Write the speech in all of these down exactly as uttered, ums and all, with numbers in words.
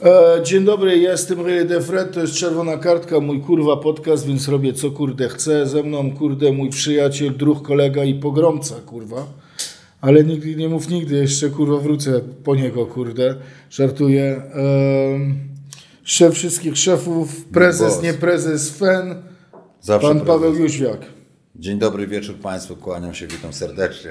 E, dzień dobry, ja jestem Ray Defred, to jest Czerwona Kartka, mój kurwa podcast, więc robię co kurde chcę. Ze mną kurde mój przyjaciel, druh, kolega i pogromca kurwa. Ale nigdy nie mów nigdy, jeszcze kurwa wrócę po niego kurde, żartuję. E, szef wszystkich szefów, prezes, Boss. nie prezes, fen, Zawsze pan prezes. Paweł Jóźwiak. Dzień dobry wieczór Państwu, kłaniam się, witam serdecznie.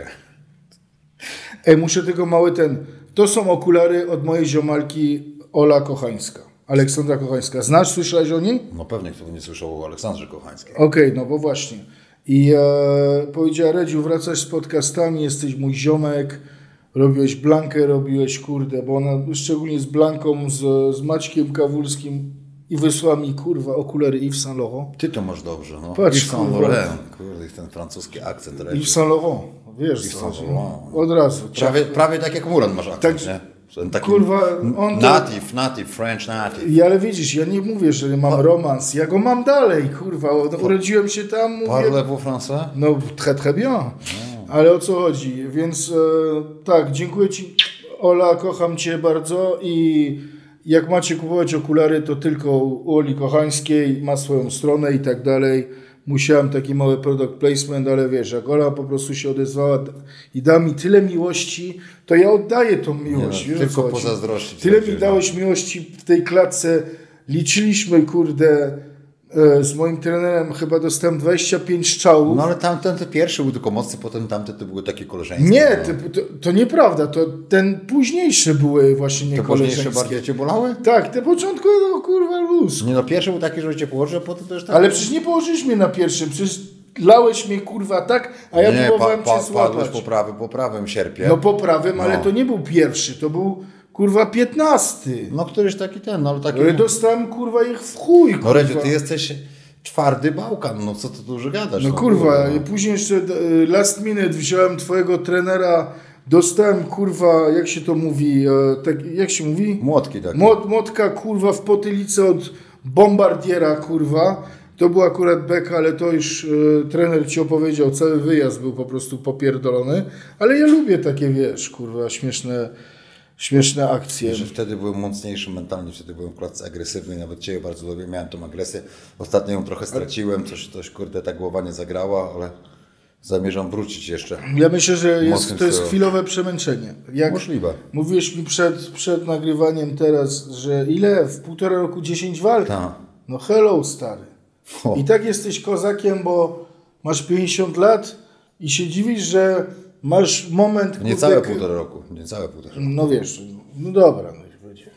Ej, muszę tylko mały ten, to są okulary od mojej ziomalki Ola Kochańska, Aleksandra Kochańska. Znasz, słyszałeś o niej? No pewnie kto by nie słyszał o Aleksandrze Kochańskiej. Okej, okay, no bo właśnie. I e, powiedziała, Redziu, wracasz z podcastami, jesteś mój ziomek, robiłeś Blankę, robiłeś kurde, bo ona szczególnie z Blanką, z, z Maćkiem Kawulskim i wysłała mi kurwa okulary Yves Saint Laurent. Ty to masz dobrze, no. Patrz, Yves Saint kurwa. Laurent, kurde, ten francuski akcent leci. Yves Saint Laurent, wiesz Yves co, Saint chodzi. Laurent. Od razu. Prawie, prawie tak jak Muran masz akcent, Tak, nie? Ten taki kurwa, on to- native, native, French native. I, ale widzisz, ja nie mówię, że mam romans, ja go mam dalej, kurwa, no, urodziłem się tam, mówię... Parlez-vous français? No, très, très bien. Ale o co chodzi? Więc e, tak, dziękuję Ci, Ola, kocham Cię bardzo i jak macie kupować okulary, to tylko u Oli Kochańskiej, ma swoją stronę i tak dalej. Musiałem taki mały product placement, ale wiesz, jak Ola po prostu się odezwała i da mi tyle miłości, to ja oddaję tą miłość. Nie, no, wiesz, tylko o co chodzi? pozazdrościć. Tyle będzie, mi dałeś miłości w tej klatce. Liczyliśmy, kurde, e, z moim trenerem chyba dostałem dwadzieścia pięć strzałów. No ale tamten ten pierwszy był tylko mocny, potem tamte to były takie koleżeńskie. Nie, no. to, to, to nieprawda, to ten późniejszy były właśnie nie Te późniejsze koleżeńskie. bardziej cię bolały? Tak, te początku, no kurwa luz. Nie no, pierwszy był taki, że cię położył, a potem to już tak... Ale przecież nie położyłeś mnie na pierwszym, przecież lałeś mnie kurwa tak, a ja nie, próbowałem pa, pa, cię złapać. padłeś po prawym, po prawym sierpie. No po prawym, ale No. to nie był pierwszy, to był kurwa piętnasty. No któryś taki ten, no ale taki... Ale dostałem kurwa ich w chuj, kurwa. No Redziu, ty jesteś twardy Bałkan, no co ty dużo gadasz? No kurwa, i później jeszcze e, last minute wziąłem twojego trenera, dostałem kurwa, jak się to mówi, e, tak, jak się mówi? Młotki takie. Młot, młotka kurwa w potylicę od bombardiera kurwa. To był akurat beka, ale to już e, trener ci opowiedział, cały wyjazd był po prostu popierdolony. Ale ja lubię takie, wiesz, kurwa, śmieszne, śmieszne akcje. Że wtedy byłem mocniejszy mentalnie, wtedy byłem w klatce agresywnej, nawet Ciebie bardzo lubię, miałem tą agresję. Ostatnio ją trochę straciłem, coś, coś kurde, ta głowa nie zagrała, ale zamierzam wrócić jeszcze. Ja myślę, że jest, Mocnym to jest stylu. chwilowe przemęczenie. Jak Możliwe. mówiłeś mi przed, przed nagrywaniem teraz, że ile? W półtora roku dziesięć walk? Tak. No hello, stary. O. I tak jesteś kozakiem, bo masz pięćdziesiąt lat i się dziwisz, że masz moment... Niecałe kurde, półtora roku, niecałe półtora roku. No wiesz, no dobra, no już będzie.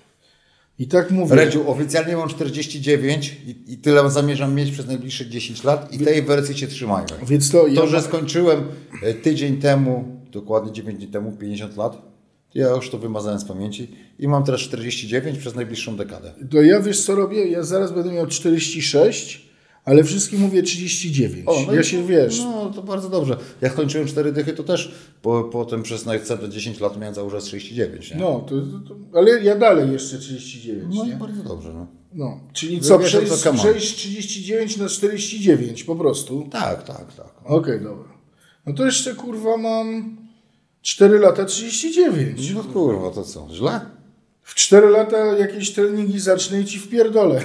I tak mówię. Redziu, oficjalnie mam czterdzieści dziewięć i, i tyle zamierzam mieć przez najbliższe dziesięć lat i tej wersji się trzymajmy. Więc to, ja To, że mam- skończyłem e, tydzień temu, dokładnie dziewięć dni temu, pięćdziesiąt lat, ja już to wymazałem z pamięci i mam teraz czterdzieści dziewięć przez najbliższą dekadę. to ja wiesz co robię? Ja zaraz będę miał czterdzieści sześć, ale wszystkim mówię trzydzieści dziewięć. O, no ja i- się wiesz. No to bardzo dobrze. Jak skończyłem cztery dychy, to też po, potem przez następne dziesięć lat miałem założyć trzydzieści dziewięć. Nie? No, to, to, ale ja dalej jeszcze trzydzieści dziewięć. No i nie? bardzo dobrze. No. No, czyli co, Wiesz, przejść, o co come on. przejść trzydzieści dziewięć na czterdzieści dziewięć po prostu? Tak, tak, tak. Okej, dobra. No to jeszcze kurwa mam cztery lata trzydzieści dziewięć. No kurwa, to co, źle? W cztery lata jakieś treningi zacznę i ci wpierdolę.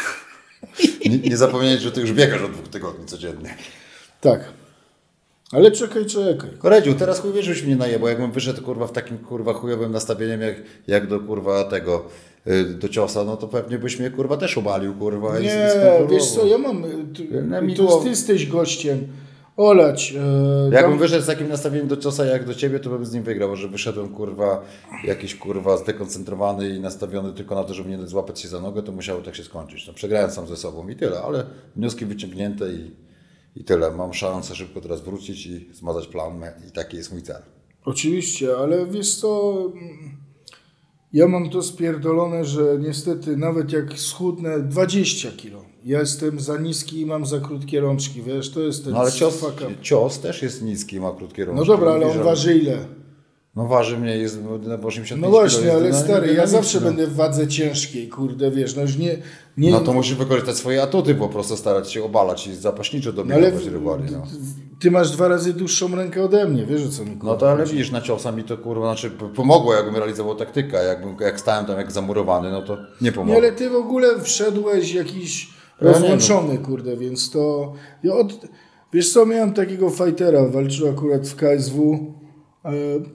Nie, nie zapomnieć, że ty już biegasz od dwóch tygodni codziennie. Tak. Ale czekaj, czekaj. Koredziu, teraz chuj wiesz, żeś mnie najebał, jakbym wyszedł kurwa w takim kurwa chujowym nastawieniem jak, jak do kurwa tego, y, do ciosa, no to pewnie byś mnie kurwa też obalił kurwa. i- i Nie, skontrolował. wiesz co, ja mam... Ty, Ja mi to było- jest, ty jesteś gościem. Olać. E, Jakbym dam- wyszedł z takim nastawieniem do ciosa jak do ciebie, to bym z nim wygrał, że wyszedłem kurwa jakiś kurwa zdekoncentrowany i nastawiony tylko na to, żeby mnie złapać się za nogę, to musiało tak się skończyć. No, przegrałem sam ze sobą i tyle, ale wnioski wyciągnięte i, i tyle. Mam szansę szybko teraz wrócić i zmazać plamę i taki jest mój cel. Oczywiście, ale wiesz co, ja mam to spierdolone, że niestety nawet jak schudnę dwadzieścia kilo, ja jestem za niski i mam za krótkie rączki, wiesz, to jest ten No ale cios, fuck up. cios też jest niski i ma krótkie rączki. No dobra, ale Mówi, on że- waży ile? No waży mnie, jest osiemdziesiąt pięć No właśnie, kilo, ale jest stary, ja zawsze no. będę w wadze ciężkiej, kurde, wiesz, no już nie... nie no to musisz wykorzystać swoje atuty, po prostu starać się obalać i zapaśniczo dominować ale rywali. No. Ty masz dwa razy dłuższą rękę ode mnie, wiesz o co mi kurwa. No to ale widzisz, na ciosa mi to kurwa, znaczy pomogło, jakbym realizował taktykę, jakbym, jak stałem tam jak zamurowany, no to nie pomogło. Nie, ale ty w ogóle wszedłeś jakiś rozłączony, kurde, więc to... Ja od... Wiesz co, miałem takiego fightera, walczył akurat w K S W. E...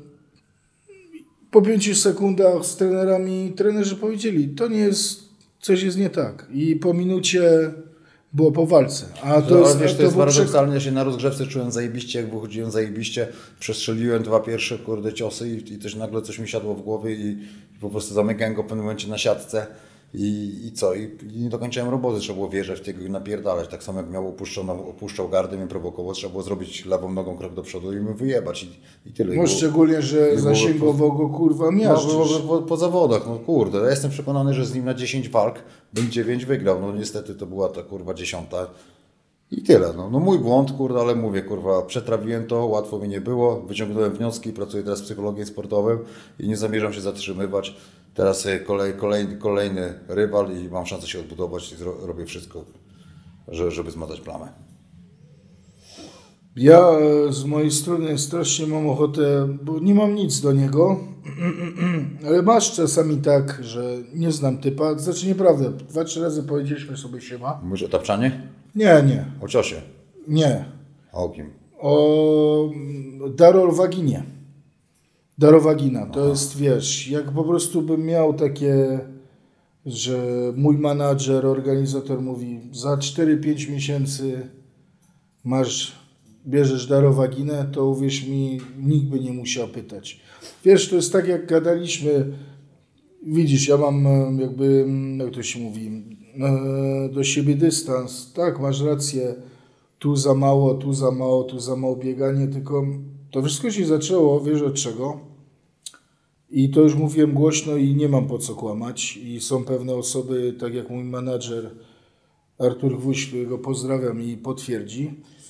Po pięciu sekundach z trenerami, trenerzy powiedzieli, to nie jest, coś jest nie tak. I po minucie było po walce. A to no, jest, ale wiesz, to to jest było paradoksalnie, ja się na rozgrzewce czułem zajebiście, jak wychodziłem zajebiście, przestrzeliłem dwa pierwsze kurde ciosy i, i też nagle coś mi siadło w głowie i, i po prostu zamykałem go w pewnym momencie na siatce i, i co? I, I nie dokończyłem roboty, trzeba było wjeżdżać w tego i napierdalać. Tak samo jak miał opuszczoną, opuszczał gardę, mnie prowokował, trzeba było zrobić lewą nogą krok do przodu i mnie wyjebać i, i tyle. No I szczególnie, że zasięgowo go kurwa miażdżysz. No, było po, po zawodach, no kurde, ja jestem przekonany, że z nim na dziesięć walk bym dziewięć wygrał, no niestety to była ta kurwa dziesiąta. I tyle, no. no mój błąd, kurde, ale mówię, kurwa, przetrawiłem to, łatwo mi nie było, wyciągnąłem wnioski, pracuję teraz psychologiem sportowym i nie zamierzam się zatrzymywać. Teraz kolej, kolejny, kolejny rywal i mam szansę się odbudować i zro, robię wszystko, że, żeby zmatać plamę. Ja z mojej strony strasznie mam ochotę, bo nie mam nic do niego, ale masz czasami tak, że nie znam typa, znaczy nieprawda, dwa, trzy razy powiedzieliśmy sobie siema. Mówisz o tapczanie? Nie, nie. O ciosie? Nie. A o kim? O Darowaginie. Darowagina, to Aha. jest, wiesz, jak po prostu bym miał takie, że mój menadżer, organizator mówi, za cztery pięć miesięcy masz, bierzesz Darowaginę, to uwierz mi, nikt by nie musiał pytać. Wiesz, to jest tak, jak gadaliśmy, widzisz, ja mam jakby, jak to się mówi, do siebie dystans, tak, masz rację, tu za mało, tu za mało, tu za mało bieganie, tylko to wszystko się zaczęło, wiesz od czego? I to już mówiłem głośno i nie mam po co kłamać. I są pewne osoby, tak jak mój menadżer Artur Gwóźdź, którego pozdrawiam i potwierdzi,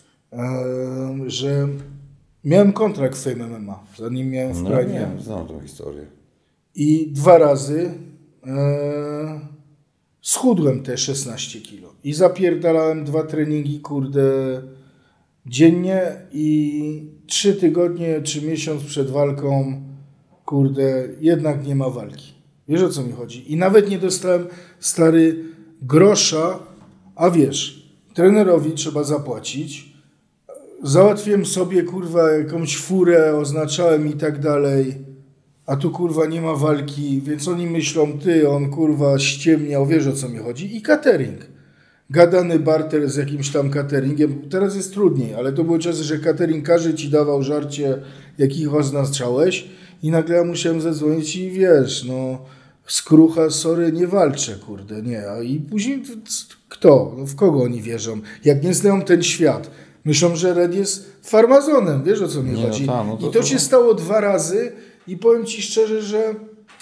że miałem kontrakt w Fame M M A, zanim miałem w Prime. No, znam tą historię. I dwa razy e, schudłem te szesnaście kilo. I zapierdalałem dwa treningi, kurde, dziennie i trzy tygodnie czy miesiąc przed walką, kurde, jednak nie ma walki. Wiesz, o co mi chodzi? I nawet nie dostałem, stary, grosza, a wiesz, trenerowi trzeba zapłacić. Załatwiłem sobie, kurwa, jakąś furę, oznaczałem i tak dalej, a tu, kurwa, nie ma walki, więc oni myślą, ty, on, kurwa, ściemniał, wiesz, o co mi chodzi. I catering. Gadany barter z jakimś tam cateringiem. Teraz jest trudniej, ale to były czasy, że catering każdy ci dawał żarcie, jakich oznaczałeś i nagle ja musiałem zadzwonić i wiesz, no, skrucha, sorry, nie walczę, kurde, nie. A i później kto? No, w kogo oni wierzą? Jak nie znają ten świat. Myślą, że Red jest farmazonem, wiesz, o co mi nie, chodzi. No tam, no to, I to, to się stało dwa razy i powiem ci szczerze, że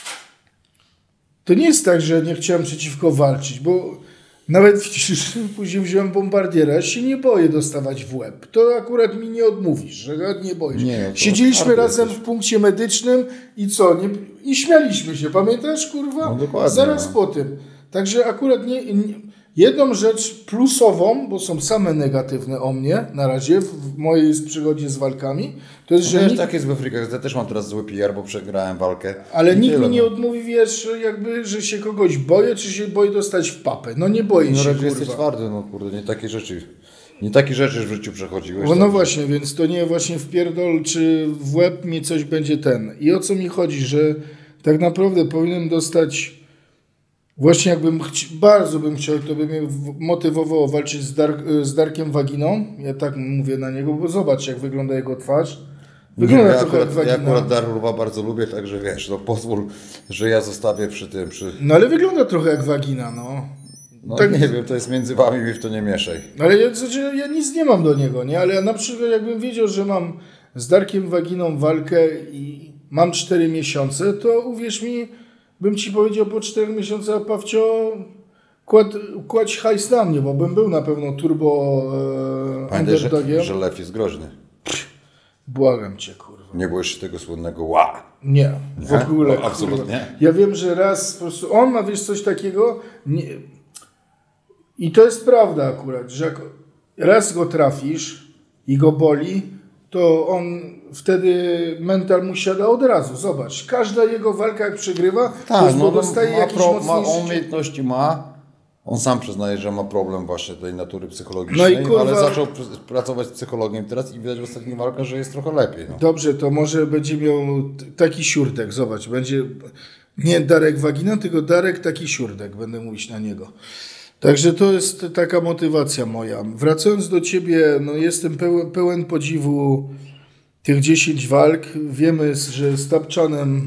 to nie jest tak, że nie chciałem przeciwko walczyć, bo nawet później wziąłem bombardiera, ja się nie boję dostawać w łeb. To akurat mi nie odmówisz, że nie boisz. Nie, Siedzieliśmy razem jesteś. w punkcie medycznym i co? Nie, i śmialiśmy się, pamiętasz, kurwa? No dokładnie. Zaraz no. po tym. Także akurat nie, nie, jedną rzecz plusową, bo są same negatywne o mnie na razie w mojej przygodzie z walkami, to jest, no że... Wiesz, nikt, tak jest we Frikach, ja też mam teraz zły P R, bo przegrałem walkę. Ale nikt tyle, mi nie no. odmówi, wiesz, jakby, że się kogoś boję, czy się boję dostać w papę. No nie boję no, się, kurwa. kurwa. Jesteś twardy, no kurde, nie takie rzeczy... Nie takie rzeczy w życiu przechodziłeś. No, no tak, właśnie, więc to nie właśnie w pierdol, czy w łeb mi coś będzie ten. I o co mi chodzi, że tak naprawdę powinienem dostać, właśnie jakbym, chci- bardzo bym chciał, to by mnie motywowało walczyć z, Dark, z Darkiem Waginą. Ja tak mówię na niego, bo zobacz, jak wygląda jego twarz. Wygląda ja, trochę akurat, jak ja Wagina. akurat Darurwa bardzo lubię, także wiesz, no pozwól, że ja zostawię przy tym. Przy... No ale wygląda trochę jak Wagina, no. No tak, nie wiem, to jest między wami, mi w to nie mieszaj. Ale ja, znaczy, ja nic nie mam do niego, nie? Ale ja na przykład jakbym wiedział, że mam z Darkiem Waginą walkę i mam cztery miesiące, to uwierz mi, bym ci powiedział po czterech miesiącach, Pawcio, kład, kładź hajs na mnie, bo bym był na pewno turbo e, Pamiętaj, underdogiem. że, że lew jest groźny. Błagam cię, kurwa. Nie było jeszcze tego słynnego ła. Nie, w Nie? ogóle. No, absolutnie. Kurwa. Ja wiem, że raz po prostu on ma, wiesz, coś takiego nie... i to jest prawda akurat, że jak raz go trafisz i go boli, to on wtedy mental mu siada od razu. Zobacz, każda jego walka jak przegrywa, tak, to no, dostaje ma, jakiś pro, ma mocniejszy... on umiejętności ma. On sam przyznaje, że ma problem właśnie tej natury psychologicznej, no i kurwa... ale zaczął pracować z psychologiem teraz i widać w ostatnich walkach, że jest trochę lepiej. No. Dobrze, to może będzie miał taki siurdek, zobacz, będzie nie Darek Wagina, tylko Darek taki siurdek, będę mówić na niego. Także to jest taka motywacja moja. Wracając do ciebie, no jestem pełen, pełen podziwu tych dziesięć walk. Wiemy, że z Tapczanem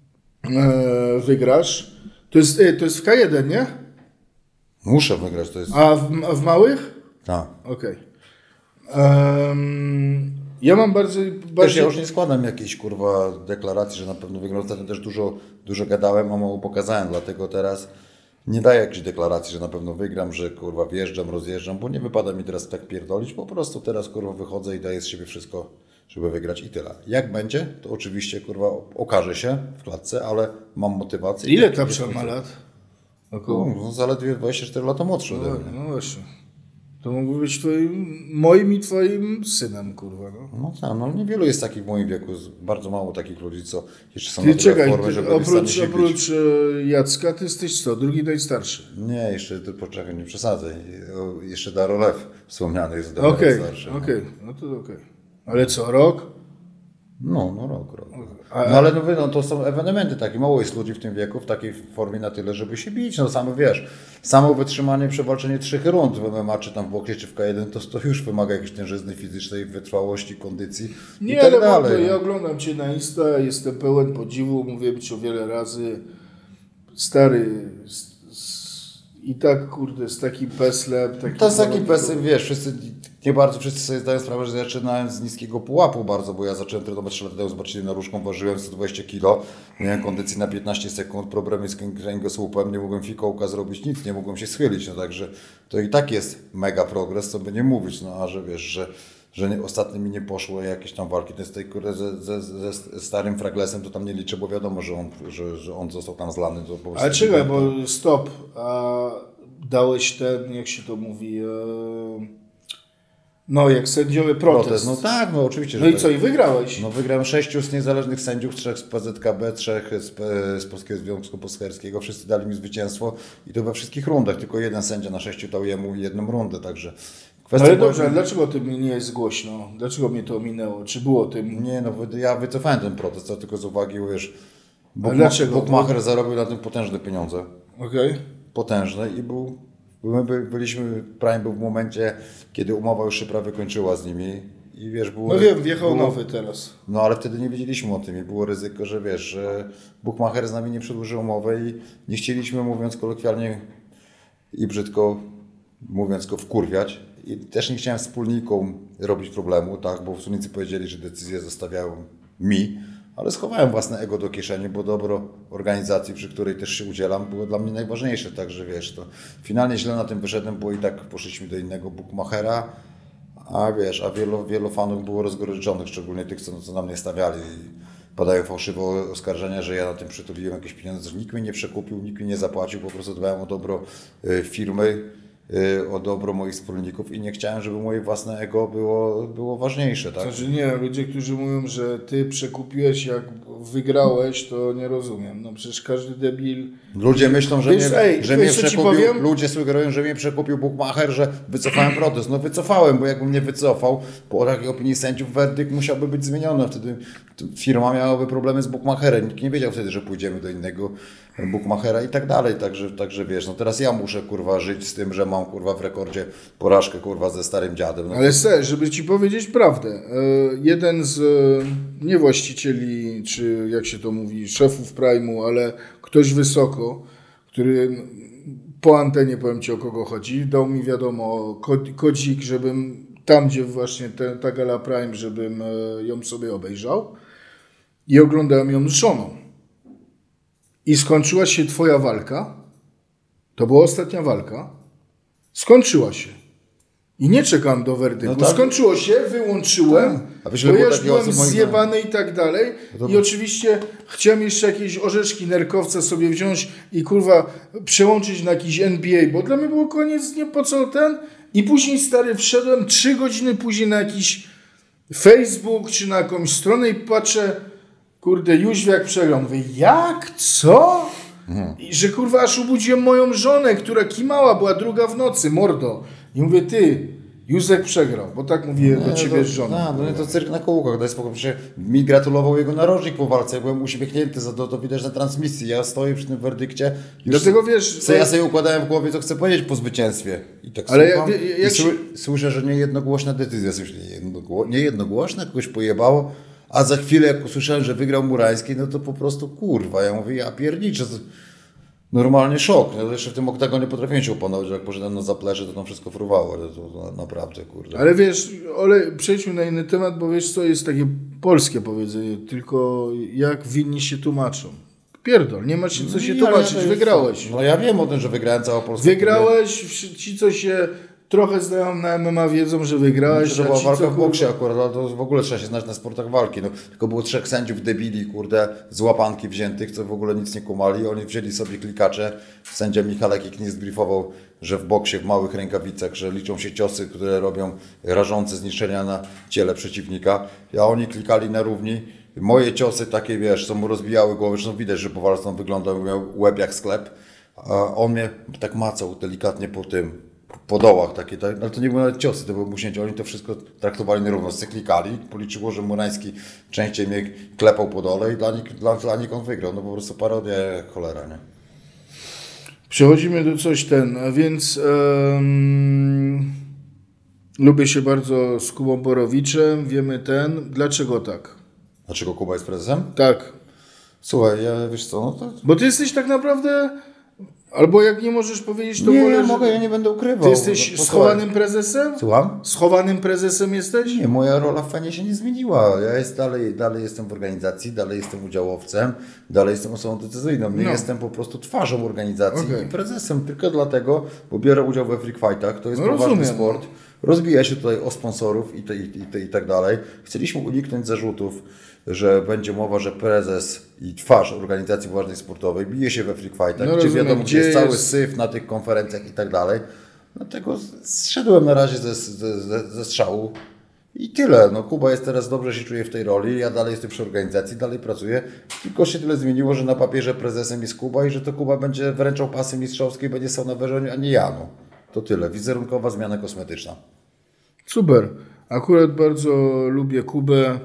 e, wygrasz. To jest, e, to jest w K jeden, nie? Muszę wygrać, to jest... A w, a w małych? Tak. Okej. Okay. Um, ja mam bardzo... Też bardziej... ja już nie składam jakiejś kurwa deklaracji, że na pewno wygram. Ostatnio też dużo, dużo gadałem, a mało pokazałem, dlatego teraz nie daję jakiejś deklaracji, że na pewno wygram, że kurwa wjeżdżam, rozjeżdżam, bo nie wypada mi teraz tak pierdolić. Po prostu teraz kurwa wychodzę i daję z siebie wszystko, żeby wygrać i tyle. Jak będzie, to oczywiście kurwa okaże się w klatce, ale mam motywację. Ile Tapczan ma lat? Około? No, zaledwie dwadzieścia cztery lata młodszy ode mnie. No właśnie. To mógłby być twoim, moim i twoim synem, kurwa. No, no tak, no niewielu jest takich w moim wieku, bardzo mało takich ludzi, co jeszcze są ty na tyle czekaj, formie, ty, żeby oprócz, się oprócz e, Jacka, ty jesteś co? Drugi najstarszy. Nie, jeszcze ty poczekaj, nie przesadzaj. O, jeszcze Darolew wspomniany jest Okej, okay, okej, starszy. okay. No to okej. Okay. Ale co, rok? No, no rok, rok. A, no ale no, no, to są ewenementy takie, mało jest ludzi w tym wieku w takiej formie na tyle, żeby się bić. No samo wiesz, samo wytrzymanie, przewalczenie trzech rund w M M A, czy tam w boksie, czy w K jeden, to, to już wymaga jakiejś tężyzny fizycznej, wytrwałości, kondycji nie, i tak ale dalej. Mordo, no. ja oglądam cię na Insta, jestem pełen podziwu, mówię ci o wiele razy. Stary, z, z, i tak kurde, z takim peslem. Taki To jest taki pesy, wiesz, wszyscy, nie bardzo wszyscy sobie zdają sprawę, że zaczynałem z niskiego pułapu bardzo, bo ja zacząłem trenować trzy lata temu, zobaczyli na różką, ważyłem sto dwadzieścia kilo, miałem kondycji na piętnaście sekund, problemy z kręgosłupem, nie mogłem fikołka zrobić, nic, nie mogłem się schylić, no także to i tak jest mega progres, co by nie mówić, no a że wiesz, że że nie, ostatnio mi nie poszło jakieś tam walki, to jest tej kurde ze, ze, ze starym Fraglesem, to tam nie liczę, bo wiadomo, że on, że, że on został tam zlany. To po prostu ale czekaj, bo stop, a dałeś ten, jak się to mówi, e... no jak sędziowy protest. protest. No tak, no oczywiście. No że i tak. co, i wygrałeś? No wygrałem sześciu z niezależnych sędziów, trzech z P Z K B, trzech z, z Polskiego Związku Bokserskiego, wszyscy dali mi zwycięstwo i to we wszystkich rundach, tylko jeden sędzia na sześciu dał jemu jedną rundę, także... No ale dobrze, ale dlaczego o tym nie jest głośno? Dlaczego mnie to ominęło? Czy było o tym? Nie, no ja wycofałem ten protest, to tylko z uwagi, wiesz, Bukma- dlaczego? Bukmacher zarobił na tym potężne pieniądze. Okej. Okay. Potężne i był, my by, byliśmy, Prime był w momencie, kiedy umowa już się prawie kończyła z nimi i wiesz, było... No wiem, wjechał było, nowy teraz. No ale wtedy nie wiedzieliśmy o tym i było ryzyko, że wiesz, że Bukmacher z nami nie przedłużył umowy i nie chcieliśmy, mówiąc kolokwialnie i brzydko, mówiąc go wkurwiać. I też nie chciałem wspólnikom robić problemu, tak, bo wspólnicy powiedzieli, że decyzje zostawiają mi, ale schowałem własne ego do kieszeni, bo dobro organizacji, przy której też się udzielam, było dla mnie najważniejsze, także wiesz, to finalnie źle na tym wyszedłem, bo i tak poszliśmy do innego bookmachera, a wiesz, a wielu, wielu fanów było rozgoryczonych, szczególnie tych, co, co na mnie stawiali. Padają fałszywe oskarżenia, że ja na tym przytuliłem jakieś pieniądze, że nikt mnie nie przekupił, nikt mi nie zapłacił, po prostu dbałem o dobro y, firmy, o dobro moich wspólników i nie chciałem, żeby moje własne ego było, było ważniejsze. Tak? Znaczy nie, ludzie, którzy mówią, że ty przekupiłeś, jak wygrałeś, to nie rozumiem. No przecież każdy debil... Ludzie myślą, że, Wiesz, mnie, ej, że wiesz, mnie co przekupił, ci powiem? ludzie sugerują, że mnie przekupił Bukmacher, że wycofałem protest. No wycofałem, bo jakbym nie wycofał, po takiej opinii sędziów werdykt musiałby być zmieniony. Wtedy firma miałaby problemy z Bukmacherem. Nikt nie wiedział wtedy, że pójdziemy do innego Bukmachera i tak dalej. Także, także wiesz, no teraz ja muszę kurwa żyć z tym, że mam kurwa w rekordzie porażkę kurwa ze starym dziadem. No. Ale se, żeby ci powiedzieć prawdę, jeden z nie właścicieli, czy jak się to mówi, szefów Prime'u, ale ktoś wysoko, który po antenie, powiem ci o kogo chodzi, dał mi wiadomo kodzik, żebym tam, gdzie właśnie te, ta gala Prime, żebym ją sobie obejrzał i oglądałem ją z żoną. I skończyła się twoja walka, to była ostatnia walka, skończyła się. I nie czekam do werdyktu. No tak. Skończyło się, wyłączyłem, A wiesz, bo ja było już takiego, byłem co moim zjebany i tak dalej. No to- I oczywiście chciałem jeszcze jakieś orzeszki nerkowce sobie wziąć i kurwa przełączyć na jakiś N B A, bo dla mnie było koniec, nie po co ten. I później stary wszedłem trzy godziny później na jakiś Facebook czy na jakąś stronę i patrzę, kurde, Jóźwiak przegrał. Mówię, jak? Co? Mhm. I że kurwa aż obudziłem moją żonę, która kimała, była druga w nocy, mordo. I mówię, ty, Józek przegrał, bo tak mówię do ciebie z żoną. No, no to cyrk na kółkach, daj spokój. Przecież mi gratulował jego narożnik po walce, ja byłem uśmiechnięty, za to, to widać na transmisji. Ja stoję przy tym werdykcie. Dlatego wiesz... Co ja sobie układałem w głowie, co chcę powiedzieć po zwycięstwie. I tak Ale słucham jak- jak i się- sły, słyszę, że niejednogłośna decyzja. Słyszę, niejednogło, niejednogłośna, kogoś pojebało. A za chwilę, jak usłyszałem, że wygrał Murański, no to po prostu kurwa. Ja mówię, ja pierniczę. Normalnie szok. No, jeszcze w tym oktagonie potrafiłem się opanować, że jak poszedłem na zaplecze, to tam wszystko fruwało. Ale to, to naprawdę, kurde. Ale wiesz, Ole, przejdźmy na inny temat, bo wiesz co, jest takie polskie powiedzenie, tylko jak winni się tłumaczą. Pierdol, nie ma się co się Nie, tłumaczyć, ale ja- wygrałeś. No ja wiem o tym, że wygrałem całą Polskę. Wygrałeś, ci co się trochę znają na M M A wiedzą, że wygrałeś. To a była ci, walka co, w boksie akurat, ale to w ogóle trzeba się znać na sportach walki. No, tylko było trzech sędziów debili, kurde, z łapanki wziętych, co w ogóle nic nie kumali. Oni wzięli sobie klikacze. Sędzia Michalek ich nie zbriefował, że w boksie, w małych rękawicach, że liczą się ciosy, które robią rażące zniszczenia na ciele przeciwnika. A oni klikali na równi. Moje ciosy takie, wiesz, co mu rozbijały głowę, zresztą widać, że po walce on wyglądał, miał łeb jak sklep. A on mnie tak macał delikatnie po tym, po dołach takie, tak? Ale to nie były nawet ciosy, to były muśnięcia. Oni to wszystko traktowali na równo, klikali. Policzyło, że Murański częściej mnie klepał po dole i dla nich, dla, dla nich on wygrał. No po prostu parodia jak cholera, nie? Przechodzimy do coś ten, a więc em, lubię się bardzo z Kubą Borowiczem, wiemy ten, dlaczego tak? Dlaczego Kuba jest prezesem? Tak, Słuchaj, ja wiesz co, no to... bo ty jesteś tak naprawdę, albo jak nie możesz powiedzieć, to Nie, wolę, ja że- mogę, ja nie będę ukrywał. Ty jesteś No, schowanym prezesem? Słucham? Schowanym prezesem jesteś? Nie, moja rola w fanie się nie zmieniła. Ja jest dalej, dalej jestem w organizacji, dalej jestem udziałowcem, dalej jestem osobą decyzyjną. Nie No. jestem po prostu twarzą organizacji Okej. i prezesem tylko dlatego, bo biorę udział we Freak Fightach, to jest No poważny rozumiem. sport. Rozbija się tutaj o sponsorów i, te, i, i, te, i tak dalej. Chcieliśmy uniknąć zarzutów, że będzie mowa, że prezes i twarz organizacji poważnej sportowej bije się we Freak Fightach, No gdzie rozumiem, wiadomo, gdzie gdzie jest cały jest- syf na tych konferencjach i tak dalej. Dlatego zszedłem na razie ze, ze, ze, ze strzału. I tyle. No, Kuba jest teraz dobrze, się czuje w tej roli. Ja dalej jestem przy organizacji, dalej pracuję. Tylko się tyle zmieniło, że na papierze prezesem jest Kuba i że to Kuba będzie wręczał pasy mistrzowskie i będzie stał na wężeniu, a nie ja. No. To tyle. Wizerunkowa zmiana kosmetyczna. Super. Akurat bardzo lubię Kubę.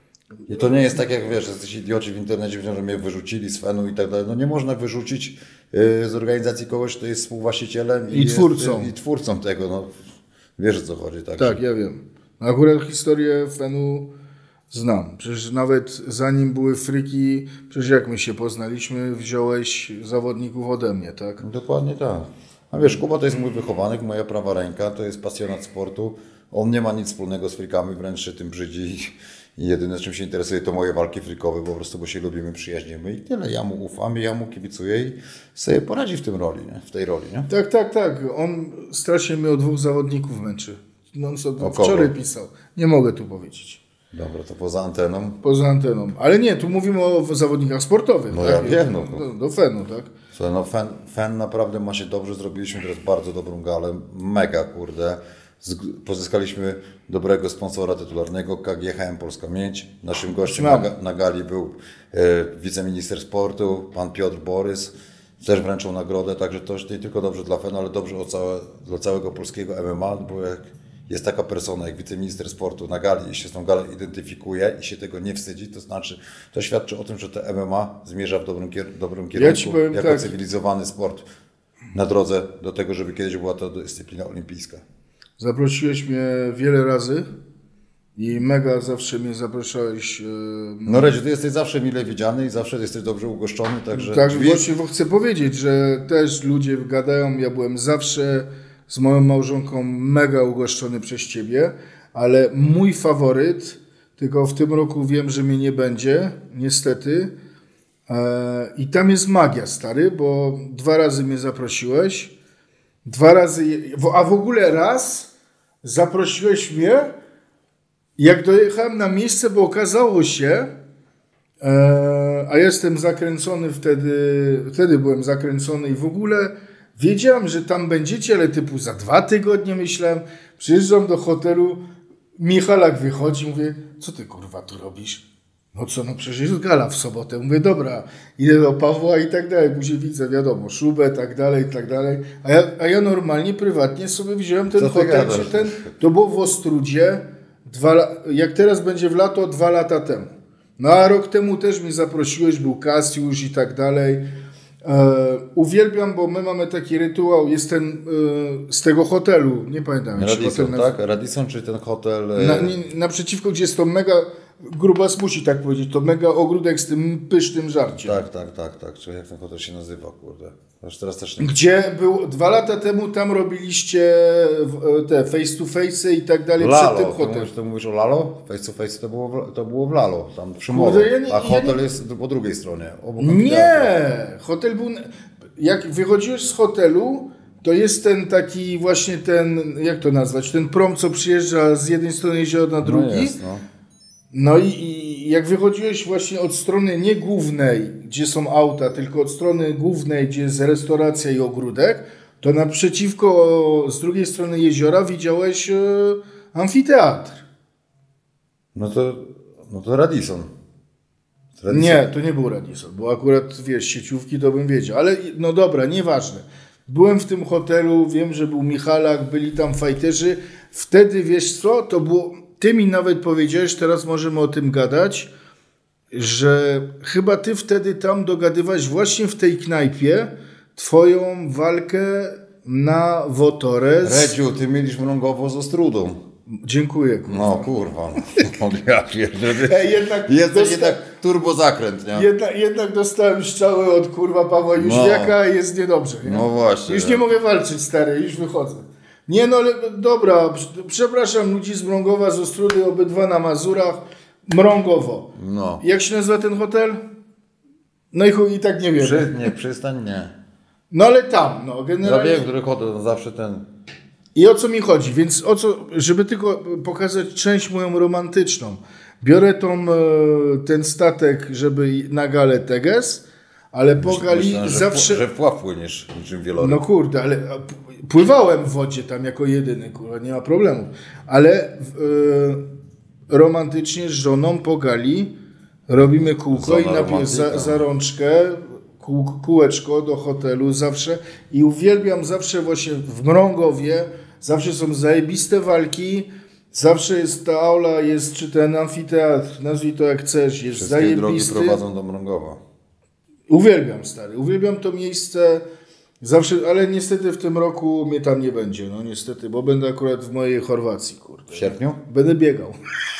I to nie jest tak, jak wiesz, jesteś idioci w internecie, mówią, że mnie wyrzucili z Fenu i tak dalej. No nie można wyrzucić yy, z organizacji kogoś, kto jest współwłaścicielem I jest, twórcą. y, i twórcą tego. No. Wiesz, o co chodzi. Tak, Tak, ja wiem. Akurat historię Fenu znam. Przecież nawet zanim były friki, przecież jak my się poznaliśmy, wziąłeś zawodników ode mnie, tak? Dokładnie tak. A wiesz, Kuba to jest mój wychowanek, moja prawa ręka, to jest pasjonat sportu. On nie ma nic wspólnego z frikami, wręcz się tym brzydzi. I jedyne, czym się interesuje, to moje walki frikowe, po prostu, bo się lubimy, przyjaźnimy i tyle. Ja mu ufam, ja mu kibicuję i sobie poradzi w tym roli, nie? W tej roli, nie? Tak, tak, tak. On strasznie mnie o dwóch zawodników męczy. No co, O kogo? wczoraj pisał. Nie mogę tu powiedzieć. Dobra, to poza anteną. Poza anteną. Ale nie, tu mówimy o zawodnikach sportowych. No tak? ja wiem, no. Do, do Fenu, tak? Słuchaj, no fan, fan naprawdę ma się dobrze, zrobiliśmy teraz bardzo dobrą galę, mega kurde. Zg- Pozyskaliśmy dobrego sponsora tytularnego K G H M Polska Miedź. Naszym gościem na, Znam. ga- na gali był e, wiceminister sportu, pan Piotr Borys. Też wręczył nagrodę, także to już nie tylko dobrze dla Fenu, ale dobrze o całe, dla całego polskiego M M A, bo jak jest taka persona jak wiceminister sportu na gali i się z tą galą identyfikuje i się tego nie wstydzi, to znaczy, to świadczy o tym, że te M M A zmierza w dobrym, kier- dobrym kierunku, ci powiem jako tak. cywilizowany sport na drodze do tego, żeby kiedyś była to dyscyplina olimpijska. Zaprosiłeś mnie wiele razy i mega zawsze mnie zapraszałeś. Yy, No Redziu, ty jesteś zawsze mile widziany i zawsze jesteś dobrze ugoszczony, także tak, drzwi- właśnie chcę powiedzieć, że też ludzie gadają, ja byłem zawsze z moją małżonką mega ugoszczony przez ciebie, ale mój faworyt, tylko w tym roku wiem, że mnie nie będzie, niestety. E, I tam jest magia, stary, bo dwa razy mnie zaprosiłeś, dwa razy, je- w- a w ogóle raz zaprosiłeś mnie, jak dojechałem na miejsce, bo okazało się, e, a jestem zakręcony wtedy, wtedy byłem zakręcony i w ogóle wiedziałem, że tam będziecie, ale typu za dwa tygodnie myślałem, przyjeżdżam do hotelu, Michalak wychodzi, mówię, co ty kurwa tu robisz? No co, no przecież jest gala w sobotę. Mówię, dobra, idę do Pawła i tak dalej. Później widzę, wiadomo, szubę, tak dalej, tak dalej. A ja, a ja normalnie, prywatnie sobie wziąłem ten hotel, czy ten, to było w Ostrudzie, dwa, jak teraz będzie w lato, dwa lata temu. No a rok temu też mnie zaprosiłeś, był Kasiusz i tak dalej. E, uwielbiam, bo my mamy taki rytuał, jestem e, z tego hotelu, nie pamiętam. Radisson, hotel tak? Radisson, czy ten hotel... E... Na, nie, naprzeciwko, gdzie jest to mega... Grubas musi tak powiedzieć, to mega ogródek z tym pysznym żarciem. Tak, tak, tak, tak. Czy jak ten hotel się nazywa, kurde. Aż teraz też nie... Gdzie był, dwa lata temu tam robiliście te face to face i tak dalej Lalo. przed tym hotelem. Ty mówisz, ty mówisz o Lalo? Face to face to było w, to było w Lalo, tam przy Kurde, morzu. ja nie- A hotel ja nie- jest po drugiej stronie. Obok Nie, amfiteatru. hotel był, jak wychodziłeś z hotelu, to jest ten taki właśnie ten, jak to nazwać, ten prom, co przyjeżdża z jednej strony jeziora na drugi. No jest, no. No i, i jak wychodziłeś właśnie od strony nie głównej, gdzie są auta, tylko od strony głównej, gdzie jest restauracja i ogródek, to naprzeciwko, z drugiej strony jeziora widziałeś e, amfiteatr. No to, no to Radisson. Radisson. Nie, to nie był Radisson, bo akurat, wiesz, sieciówki to bym wiedział, ale no dobra, nieważne. Byłem w tym hotelu, wiem, że był Michalak, byli tam fajterzy. Wtedy, wiesz co, to było... Ty mi nawet powiedziałeś, teraz możemy o tym gadać, że chyba ty wtedy tam dogadywałeś właśnie w tej knajpie twoją walkę na Wotores. Redziu, ty mieliś mrągowo z Ostrudą. Dziękuję. Kurwa. No kurwa. No, ja pierdolę. Ej, jednak, Jest dosta- jednak turbo zakręt, nie? jednak, jednak dostałem strzały od kurwa Pawła Jóźwiaka i jest niedobrze. Nie? No właśnie. Już nie mogę walczyć, stary, już wychodzę. Nie no, ale dobra, przepraszam ludzi z Mrągowa, z Ostrudy, obydwa na Mazurach. Mrągowo. No. Jak się nazywa ten hotel? No i chuj, i tak nie wiem. Przy, nie, przystań nie. No ale tam, no Ja generalnie. wiem, który hotel, no zawsze ten... I o co mi chodzi? Więc o co, żeby tylko pokazać część moją romantyczną. Biorę tą, e, ten statek, żeby na galę Teges, ale po gali Myślałem, że zawsze... W, że w pław płyniesz niczym wieloryb. No kurde, ale p- pływałem w wodzie tam jako jedyny, kurwa, nie ma problemu. Ale e, romantycznie z żoną po gali robimy kółko Zona i napię romantyka. za, za rączkę, kół, kółeczko do hotelu zawsze. I uwielbiam zawsze właśnie w Mrągowie, zawsze są zajebiste walki, zawsze jest ta aula, jest czy ten amfiteatr, nazwij to jak chcesz, jest Wszystkie drogi zajebisty. prowadzą do Mrągowa. Uwielbiam, stary. Uwielbiam to miejsce. Zawsze, ale niestety w tym roku mnie tam nie będzie. No niestety, bo będę akurat w mojej Chorwacji, kurde. W sierpniu? Będę biegał.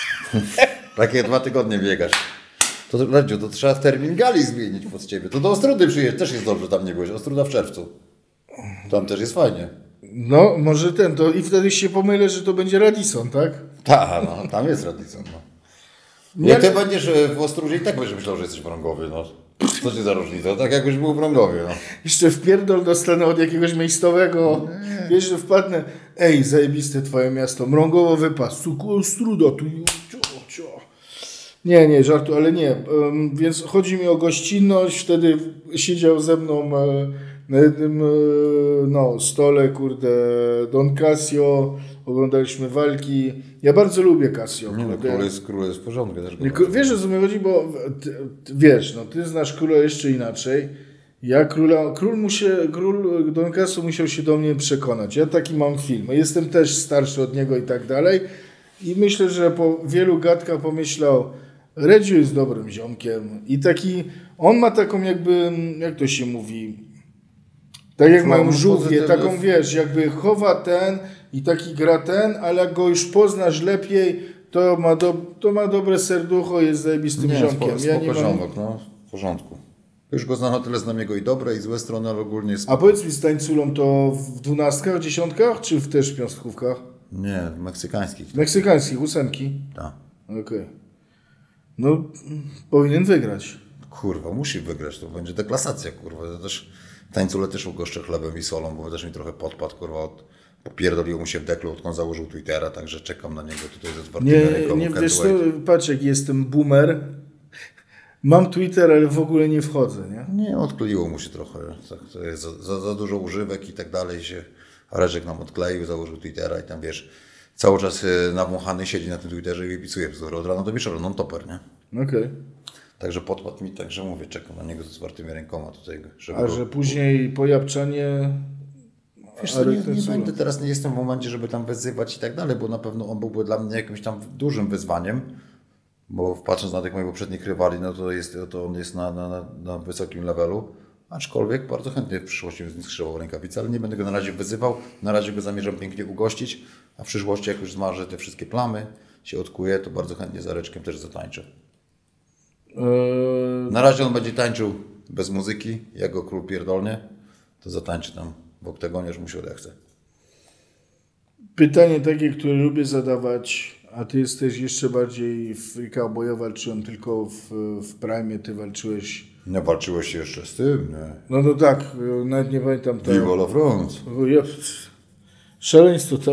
Takie dwa tygodnie biegasz. To, Redziu, to trzeba termin gali zmienić pod ciebie. To do Ostrudy przyjedź, też jest dobrze, tam nie byłeś. Ostruda w czerwcu. Tam też jest fajnie. No, może ten, to i wtedy się pomylę, że to będzie Radisson, tak? Tak, no, tam jest Radisson. No. Nie, Jak ty będziesz e, w Ostrudzie i tak będziesz myślał, że jesteś w Mrągowie, no. Co ci za różnica? Tak jakbyś był w Mrągowie, no. Jeszcze wpierdol dostanę od jakiegoś miejscowego. Wiesz, że wpadnę. Ej, zajebiste twoje miasto. Mrągowo wypas. Suku Ostruda, tu cio, cio. Nie, nie, żartu, ale nie. Um, więc chodzi mi o gościnność. Wtedy siedział ze mną e, na jednym e, no, stole, kurde, Don Casio. Oglądaliśmy walki. Ja bardzo lubię Casio. Nie no, kurde. król jest, król jest w porządku. Też go Nie, wiesz, o co mi chodzi, bo ty, ty, wiesz, no, ty znasz króla jeszcze inaczej. Ja króla, król, musie, król Don Casio musiał się do mnie przekonać. Ja taki mam film. Jestem też starszy od niego i tak dalej. I myślę, że po wielu gadkach pomyślał, Redziu jest dobrym ziomkiem. I taki, on ma taką jakby, jak to się mówi, tak jak mają żółwie, taką wiesz, jakby chowa ten i taki gra ten, ale jak go już poznasz lepiej, to ma, do, to ma dobre serducho, jest zajebistym nie, ziomkiem. spoko, Ja spoko nie mam... ziomek, no, w porządku. Już go znam na tyle, znam jego i dobre, i złe strony, ale ogólnie jest... A powiedz mi z tańculą to w dwunastkach, dziesiątkach, czy w też w piąstkówkach? Nie, meksykańskich. Meksykańskich, ósemki? Tak. Okej. Okay. No, powinien wygrać. Kurwa, musi wygrać, to będzie deklasacja, kurwa. Ja też tańcule też ugoszczę chlebem i solą, bo też mi trochę podpadł, kurwa, od Popierdoliło mu się w deklu, odkąd założył Twittera, także czekam na niego tutaj ze otwartymi rękoma. Nie, wiesz co, patrz, jak jestem boomer, mam Twitter, ale w ogóle nie wchodzę, nie? Nie, odkleiło mu się trochę, tak, to jest za, za, za dużo używek i tak dalej się, Areżek nam odkleił, założył Twittera i tam wiesz, cały czas nawąchany siedzi na tym Twitterze i wypisuje bzdury od rana do wieczora, non-topper, nie? Okej. Okay. Także podpadł mi, także mówię, czekam na niego z otwartymi rękoma tutaj. Żeby A go... że później pojapczanie... Wiesz co, nie, nie będę teraz, nie jestem w momencie, żeby tam wyzywać i tak dalej, bo na pewno on byłby dla mnie jakimś tam dużym wyzwaniem, bo patrząc na tych moich poprzednich rywali, no to, jest, to on jest na, na, na wysokim levelu, aczkolwiek bardzo chętnie w przyszłości z nim skrzyżował rękawice, ale nie będę go na razie wyzywał, na razie go zamierzam pięknie ugościć, a w przyszłości jak już zmarzę te wszystkie plamy, się odkuje, to bardzo chętnie z Areczkiem też zatańczę. Eee... Na razie on będzie tańczył bez muzyki, ja go król pierdolnie, to zatańczy tam w oktagonie, że mu się odechce. Pytanie takie, które lubię zadawać, a ty jesteś jeszcze bardziej w Frika, bo ja walczyłem tylko w, w Prime, ty walczyłeś... Nie walczyłeś jeszcze z tym, nie? No to tak, nawet nie pamiętam... Tam... Viva la France. Szaleństwo tam...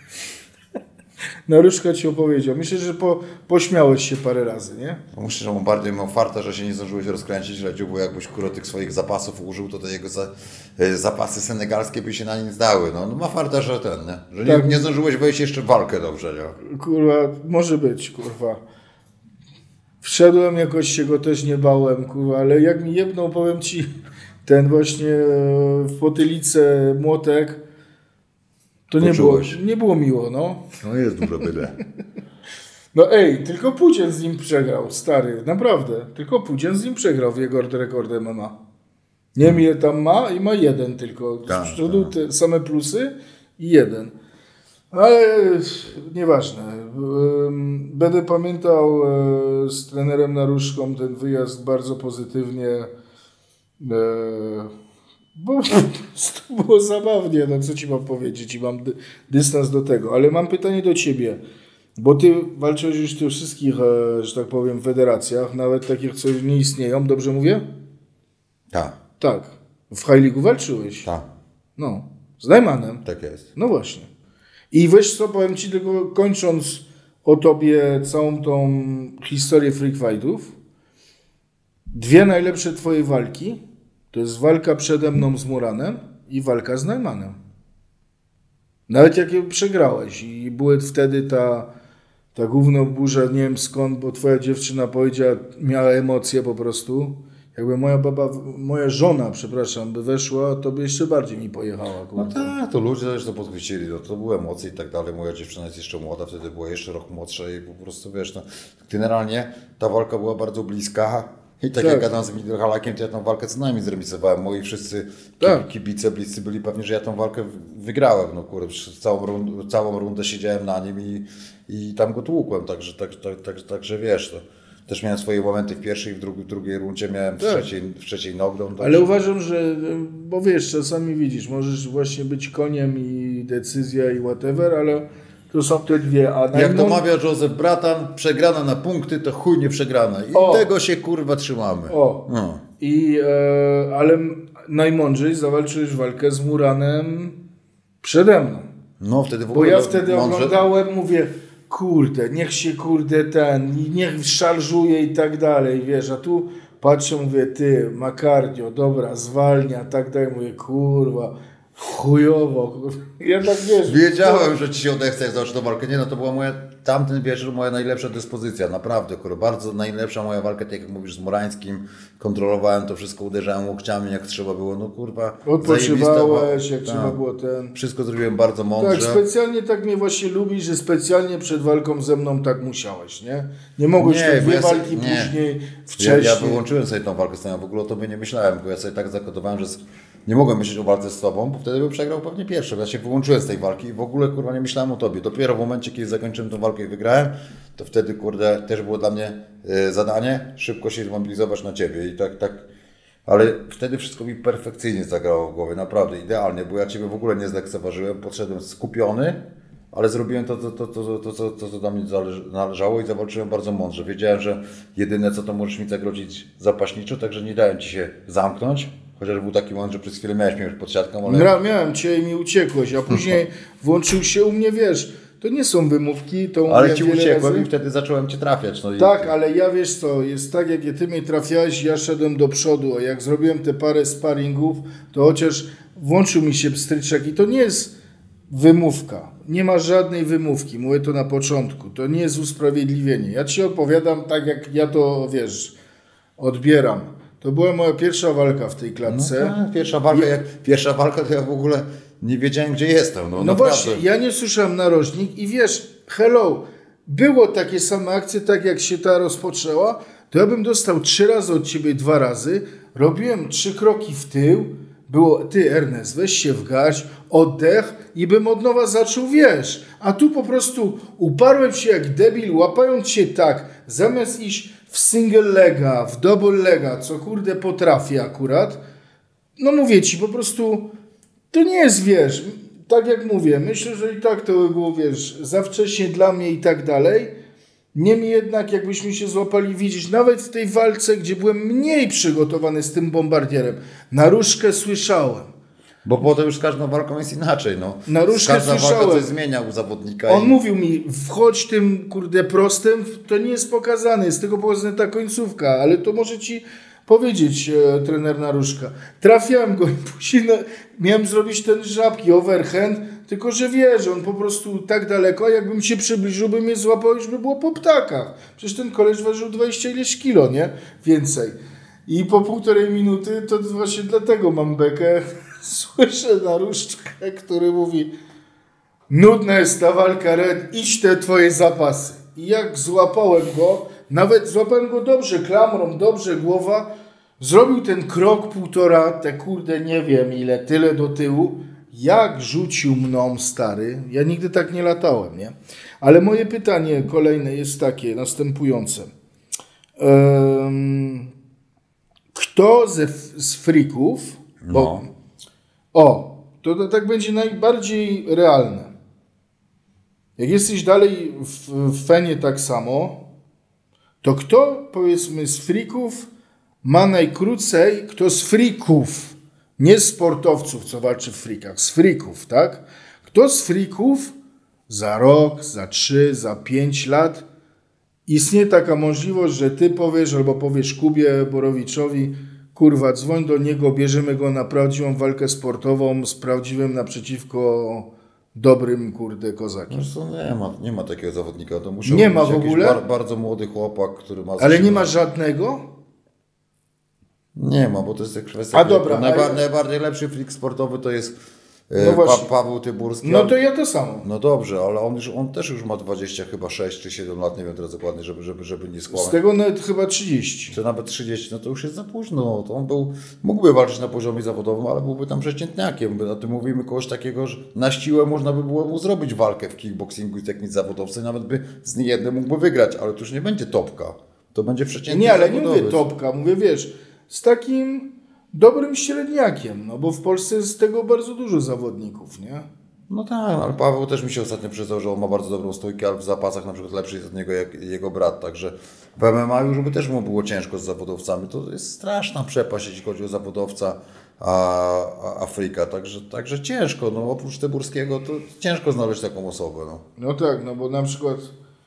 Naruszka ci opowiedział. Myślę, że po, pośmiałeś się parę razy, nie? Myślę, że mu bardziej miał farta, że się nie zdążyłeś rozkręcić, Radziu, bo jakbyś kurwa tych swoich zapasów użył, to te jego za, zapasy senegalskie by się na nic zdały. No, no ma farta, że ten, nie? Że tak. nie, nie zdążyłeś wejść jeszcze w walkę dobrze, nie? Kurwa, może być, kurwa. Wszedłem, jakoś się go też nie bałem, kurwa, ale jak mi jebnął, powiem ci, ten właśnie w potylicę młotek, to nie było, nie było miło, no. No jest duże byle. No ej, tylko Pudzian z nim przegrał, stary, naprawdę. Tylko Pudzian z nim przegrał w jego rekord M M A. Nie wiem ile tam ma i ma jeden tylko. Z przodu te same plusy i jeden. Ale nieważne. Będę pamiętał z trenerem Naruszką ten wyjazd bardzo pozytywnie. Bo to było zabawnie, no co ci mam powiedzieć i mam dy, dystans do tego, ale mam pytanie do ciebie, bo ty walczyłeś już w tych wszystkich, że tak powiem, federacjach, nawet takich, co nie istnieją, dobrze mówię? Tak. Tak. W High League'u walczyłeś? Tak. No, z Najmanem. Tak jest. No właśnie. I weź co, powiem ci tylko kończąc o tobie całą tą historię freak fightów, dwie najlepsze twoje walki to jest walka przede mną z Muranem i walka z Najmanem. Nawet jak ją przegrałeś i były wtedy ta, ta gówno burza, nie wiem skąd, bo twoja dziewczyna powiedziała, miała emocje po prostu. Jakby moja baba, moja żona, przepraszam, by weszła, to by jeszcze bardziej mi pojechała. Kurde. No tak, to ludzie też to podchwycili, to, to były emocje i tak dalej. Moja dziewczyna jest jeszcze młoda, wtedy była jeszcze rok młodsza i po prostu wiesz, no, generalnie ta walka była bardzo bliska. I tak, tak jak gadam z Michalakiem, to ja tą walkę co najmniej zremisowałem. Moi wszyscy tak. kibice, bliscy byli pewni, że ja tą walkę wygrałem. No kurde, całą, rund, całą rundę siedziałem na nim i, i tam go tłukłem, także tak, tak, tak, tak, że wiesz, to też miałem swoje momenty w pierwszej i w drugiej, drugiej rundzie, miałem tak. w trzeciej, w trzeciej knockdown. Ale uważam, że, bo wiesz, czasami widzisz, możesz właśnie być koniem i decyzja i whatever, ale to są te dwie. A Jak najmniej... to mawia Józef Bratan, przegrana na punkty to chuj nie przegrana. I o. tego się kurwa trzymamy. O. No. I, e, ale najmądrzej zawalczyłeś walkę z Muranem przede mną. No wtedy w ogóle. Bo ja wtedy mądrze... oglądałem, mówię, kurde, niech się kurde ten, niech szarżuje i tak dalej, wiesz, a tu patrzę, mówię, ty, ma cardio, dobra, zwalnia, tak dalej, mówię, kurwa. Chujowo. Ja tak wiesz. Wiedziałem, to... że ci się odechce jak zacząć tą walkę. Nie no, to była moja, tamten wieczór moja najlepsza dyspozycja. Naprawdę, kurwa. Bardzo najlepsza moja walka, tak jak mówisz, z Murańskim. Kontrolowałem to wszystko, uderzałem łokciami jak trzeba było. No kurwa. Odpoczywałeś, jak trzeba było ten. Wszystko zrobiłem bardzo mądrze. Tak, specjalnie tak mnie właśnie lubisz, że specjalnie przed walką ze mną tak musiałeś, nie? Nie mogłeś nie, te dwie ja walki sobie, później, wcześniej. Ja, ja wyłączyłem sobie tą walkę z tobą. W ogóle o tobie nie myślałem, bo ja sobie tak zakodowałem, że nie mogłem myśleć o walce z tobą, bo wtedy bym przegrał pewnie pierwszy. Ja się wyłączyłem z tej walki i w ogóle kurwa nie myślałem o tobie. Dopiero w momencie, kiedy zakończyłem tą walkę i wygrałem, to wtedy kurde też było dla mnie y, zadanie szybko się zmobilizować na ciebie i tak, tak. Ale wtedy wszystko mi perfekcyjnie zagrało w głowie, naprawdę idealnie, bo ja ciebie w ogóle nie zlekceważyłem, podszedłem skupiony, ale zrobiłem to, to, to, to, to, to, to co do mnie należało i zawalczyłem bardzo mądrze. Wiedziałem, że jedyne co to możesz mi zagrozić zapaśniczo, także nie dałem ci się zamknąć. Chociaż był taki moment, że przez chwilę miałeś mnie już pod siatką, ale... Gra, miałem cię i mi uciekłeś, a później włączył się u mnie, wiesz, to nie są wymówki, to ale mówię ci wiele uciekłem razy. i wtedy zacząłem cię trafiać. No i... Tak, ale ja wiesz co, jest tak jak ty mnie trafiałeś, ja szedłem do przodu, a jak zrobiłem te parę sparingów, to chociaż włączył mi się pstryczek i to nie jest wymówka, nie ma żadnej wymówki, mówię to na początku, to nie jest usprawiedliwienie. Ja ci opowiadam tak jak ja to, wiesz, odbieram. To była moja pierwsza walka w tej klatce. No tak, pierwsza walka, jak pierwsza walka to ja w ogóle nie wiedziałem, gdzie jestem. No, no właśnie, ja nie słyszałem narożnik i wiesz, hello, było takie same akcje, tak jak się ta rozpoczęła, to ja bym dostał trzy razy od ciebie dwa razy, robiłem trzy kroki w tył, było, ty Ernest, weź się w garść, oddech i bym od nowa zaczął, wiesz, a tu po prostu uparłem się jak debil, łapając się tak, zamiast iść w single lega, w double lega, co kurde potrafię akurat, no mówię ci, po prostu to nie jest, wiesz, tak jak mówię, myślę, że i tak to by było, wiesz, za wcześnie dla mnie i tak dalej. Niemniej jednak, jakbyśmy się złapali, widzieć, nawet w tej walce, gdzie byłem mniej przygotowany z tym bombardierem, naróżkę słyszałem. Bo potem już z każdą walką jest inaczej, no. Naróżkę Każda słyszałem. walka coś zmienia u zawodnika. On i... mówił mi, wchodź tym, kurde, prostym, to nie jest pokazane, jest tylko pokazana ta końcówka, ale to może ci powiedzieć e, trener Naruszka. Trafiałem go i później na, miałem zrobić ten żabki, overhand, tylko że wiesz, on po prostu tak daleko, a jakbym się przybliżył, by mnie złapał, już by było po ptakach. Przecież ten koleś ważył dwadzieścia ileś kilo, nie? Więcej. I po półtorej minuty, to właśnie dlatego mam bekę, słyszę Naruszkę, który mówi: nudna jest ta walka, Red, idź te twoje zapasy. I jak złapałem go, nawet złapałem go dobrze, klamrą, dobrze, głowa, zrobił ten krok półtora, te kurde nie wiem ile, tyle do tyłu, jak rzucił mną stary, ja nigdy tak nie latałem, nie? Ale moje pytanie kolejne jest takie, następujące. Um, kto ze, z frików, bo, No. o, to, to tak będzie najbardziej realne. Jak jesteś dalej w, w fenie tak samo, to kto, powiedzmy, z frików ma najkrócej, kto z frików, nie sportowców, co walczy w frikach, z frików, tak? Kto z frików za rok, za trzy, za pięć lat istnieje taka możliwość, że ty powiesz albo powiesz Kubie Borowiczowi: kurwa, dzwoń do niego, bierzemy go na prawdziwą walkę sportową z prawdziwym naprzeciwko dobrym, kurde, kozakiem. Zresztą nie ma, nie ma takiego zawodnika. To musiał Nie być ma w jakiś ogóle? Bar, bardzo młody chłopak, który ma... Ale nie ma żadnego? Nie ma, bo to jest kwestia... A dobra, Najba, a- Najbardziej lepszy flik sportowy to jest e, No pa, właśnie. Paweł Tyburski. No to ja to samo. No dobrze, ale on, już, on też już ma dwadzieścia chyba sześć czy siedem lat, nie wiem teraz dokładnie, żeby, żeby, żeby nie Z skłamać. tego nawet chyba trzydzieści. Czy nawet trzydzieści, no to już jest za późno. To on był, mógłby walczyć na poziomie zawodowym, ale byłby tam przeciętniakiem. A tu mówimy kogoś takiego, że na siłę można by było mu zrobić walkę w kickboxingu i technice zawodowcy, nawet by z niejednym mógłby wygrać, ale to już nie będzie topka. To będzie przeciętny Nie, ale nie zawodowiec. mówię topka, mówię, wiesz, z takim dobrym średniakiem, no bo w Polsce jest z tego bardzo dużo zawodników, nie? No tak, ale Paweł też mi się ostatnio przyznał, że on ma bardzo dobrą stójkę, ale w zapasach na przykład lepszy jest od niego jak jego brat, także w M M A już by też mu było ciężko z zawodowcami. To jest straszna przepaść, jeśli chodzi o zawodowca a, a Afryka, także, także ciężko, no oprócz Tyburskiego to ciężko znaleźć taką osobę. No. No tak, no bo na przykład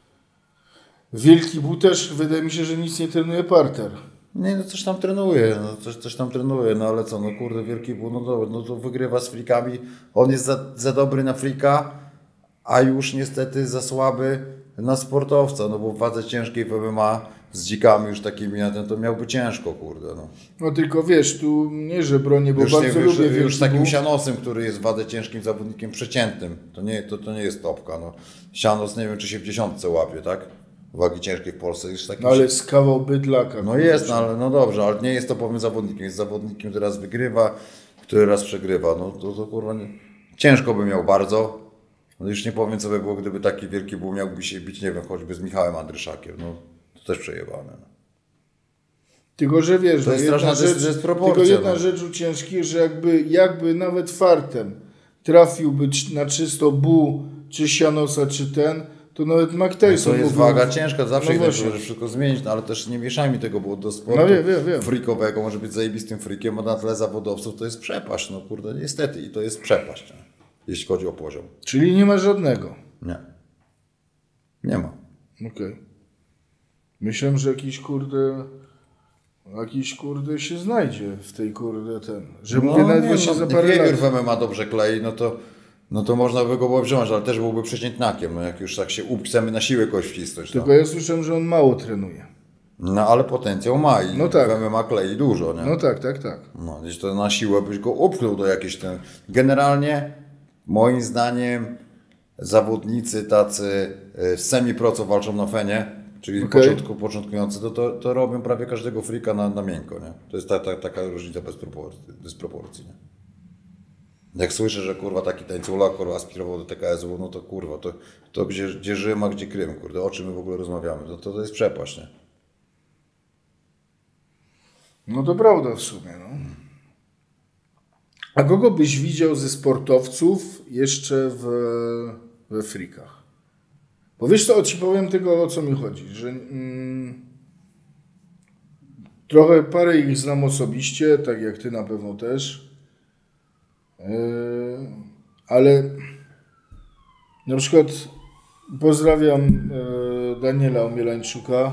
Wielki Bu też, wydaje mi się, że nic nie trenuje parter. Nie, no coś tam trenuje, no coś, coś tam trenuje, no ale co, no kurde, Wielki Ból, no, to, no to wygrywa z frikami, on jest za, za dobry na frika, a już niestety za słaby na sportowca, no bo w wadze ciężkiej w M M A z dzikami już takimi na ten, to miałby ciężko, kurde, no. No tylko wiesz, tu nie, że bronię, bo Już, bardzo nie, już, lubię już Wielki takim Bu. Sianosem, który jest w wadze ciężkim zawodnikiem przeciętnym, to nie, to, to nie jest topka, no. Sianos, nie wiem, czy się w dziesiątce łapie, tak? Wagi ciężkiej w Polsce jest takim... No ale z kawał bydlaka. No jest, no, ale, no dobrze, ale nie jest to powiem zawodnikiem. Jest zawodnikiem, który raz wygrywa, który raz przegrywa. No to, to kurwa nie... ciężko by miał bardzo. No już nie powiem, co by było, gdyby taki Wielki Ból miałby się bić, nie wiem, choćby z Michałem Andryszakiem. No to też przejebane. No. Tylko, że wiesz, To jest jedna straszna rzecz, dysproporcja, tylko jedna no. rzecz u ciężkich, że jakby, jakby nawet fartem trafiłby na czysto Bu, czy Sianosa, czy ten, to nawet Mike Tyson to jest mówił, waga ciężka, zawsze no ktoś może wszystko zmienić, no ale też nie mieszajmy tego, bo do sportu no, wiem, wiem, wiem. freakowego może być zajebistym freakiem, a na tle zawodowców to jest przepaść, no kurde, niestety i to jest przepaść, nie? Jeśli chodzi o poziom. Czyli nie ma żadnego? Nie. Nie ma. Okej. Okay. Myślałem, że jakiś kurde... Jakiś kurde się znajdzie w tej kurde ten. Że no, mówię nawet nie, właśnie no, za parę wiewiór lat. w M M A dobrze klei, no to, no to można by go było wziąć, ale też byłby przeciętnakiem, no jak już tak się chcemy na siłę kogoś wcisnąć. Tylko no. ja słyszałem, że on mało trenuje. No ale potencjał ma i no tak. w M M A klei dużo, nie? No tak, tak, tak. No, gdzieś to na siłę byś go upchnął do jakiejś ten... Generalnie, moim zdaniem, zawodnicy tacy semi-pro, co walczą na fenie, czyli okay. początku, początkujący, to, to, to robią prawie każdego freaka na, na miękko, nie? To jest ta, ta, taka różnica bez proporcji, dysproporcji, nie? Jak słyszę, że kurwa taki tańcula, kurwa aspirował do T K S u, no to kurwa, to, to gdzie, gdzie Rzym, a gdzie Krym, kurde, o czym my w ogóle rozmawiamy? No to, to jest przepaść, nie? No to prawda w sumie, no. A kogo byś widział ze sportowców jeszcze w, we freakach? Bo wiesz co, ci powiem tego, o co mi chodzi, że mm, trochę parę ich znam osobiście, tak jak ty na pewno też, yy, ale na przykład pozdrawiam yy, Daniela Omielańczuka.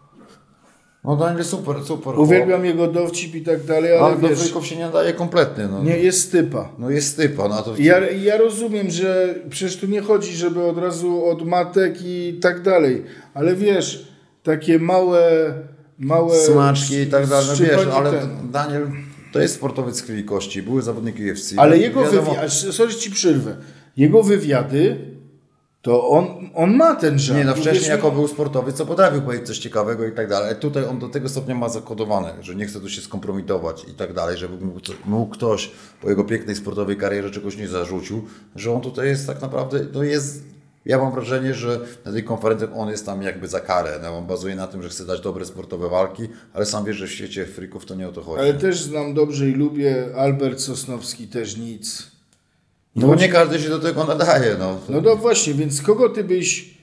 No Daniel super, super. Uwielbiam chłop. Jego dowcip i tak dalej, ale, ale wiesz, do freaków się nie nadaje kompletnie. No. Nie, jest typa. No jest typa. No to... ja, ja rozumiem, że przecież tu nie chodzi, żeby od razu od matek i tak dalej, ale wiesz, takie małe małe smaczki i tak dalej, no wiesz, ale ten. Daniel to jest sportowiec z krwi kości, były zawodnik U F C. Ale jego wiadomo... wywiady, sorry ci przerwę, jego wywiady to on, on ma ten żart. Nie, no wcześniej wiesz, jako był sportowiec, co potrafił powiedzieć coś ciekawego i tak dalej. Tutaj on do tego stopnia ma zakodowane, że nie chce tu się skompromitować i tak dalej, żeby mógł, mógł ktoś po jego pięknej sportowej karierze czegoś nie zarzucił, że on tutaj jest tak naprawdę, to jest, ja mam wrażenie, że na tej konferencji on jest tam jakby za karę. No, on bazuje na tym, że chce dać dobre sportowe walki, ale sam wie, że w świecie freaków to nie o to chodzi. Ale też znam dobrze i lubię, Albert Sosnowski też nic. No bo nie każdy się do tego nadaje. No, no to właśnie, więc kogo ty byś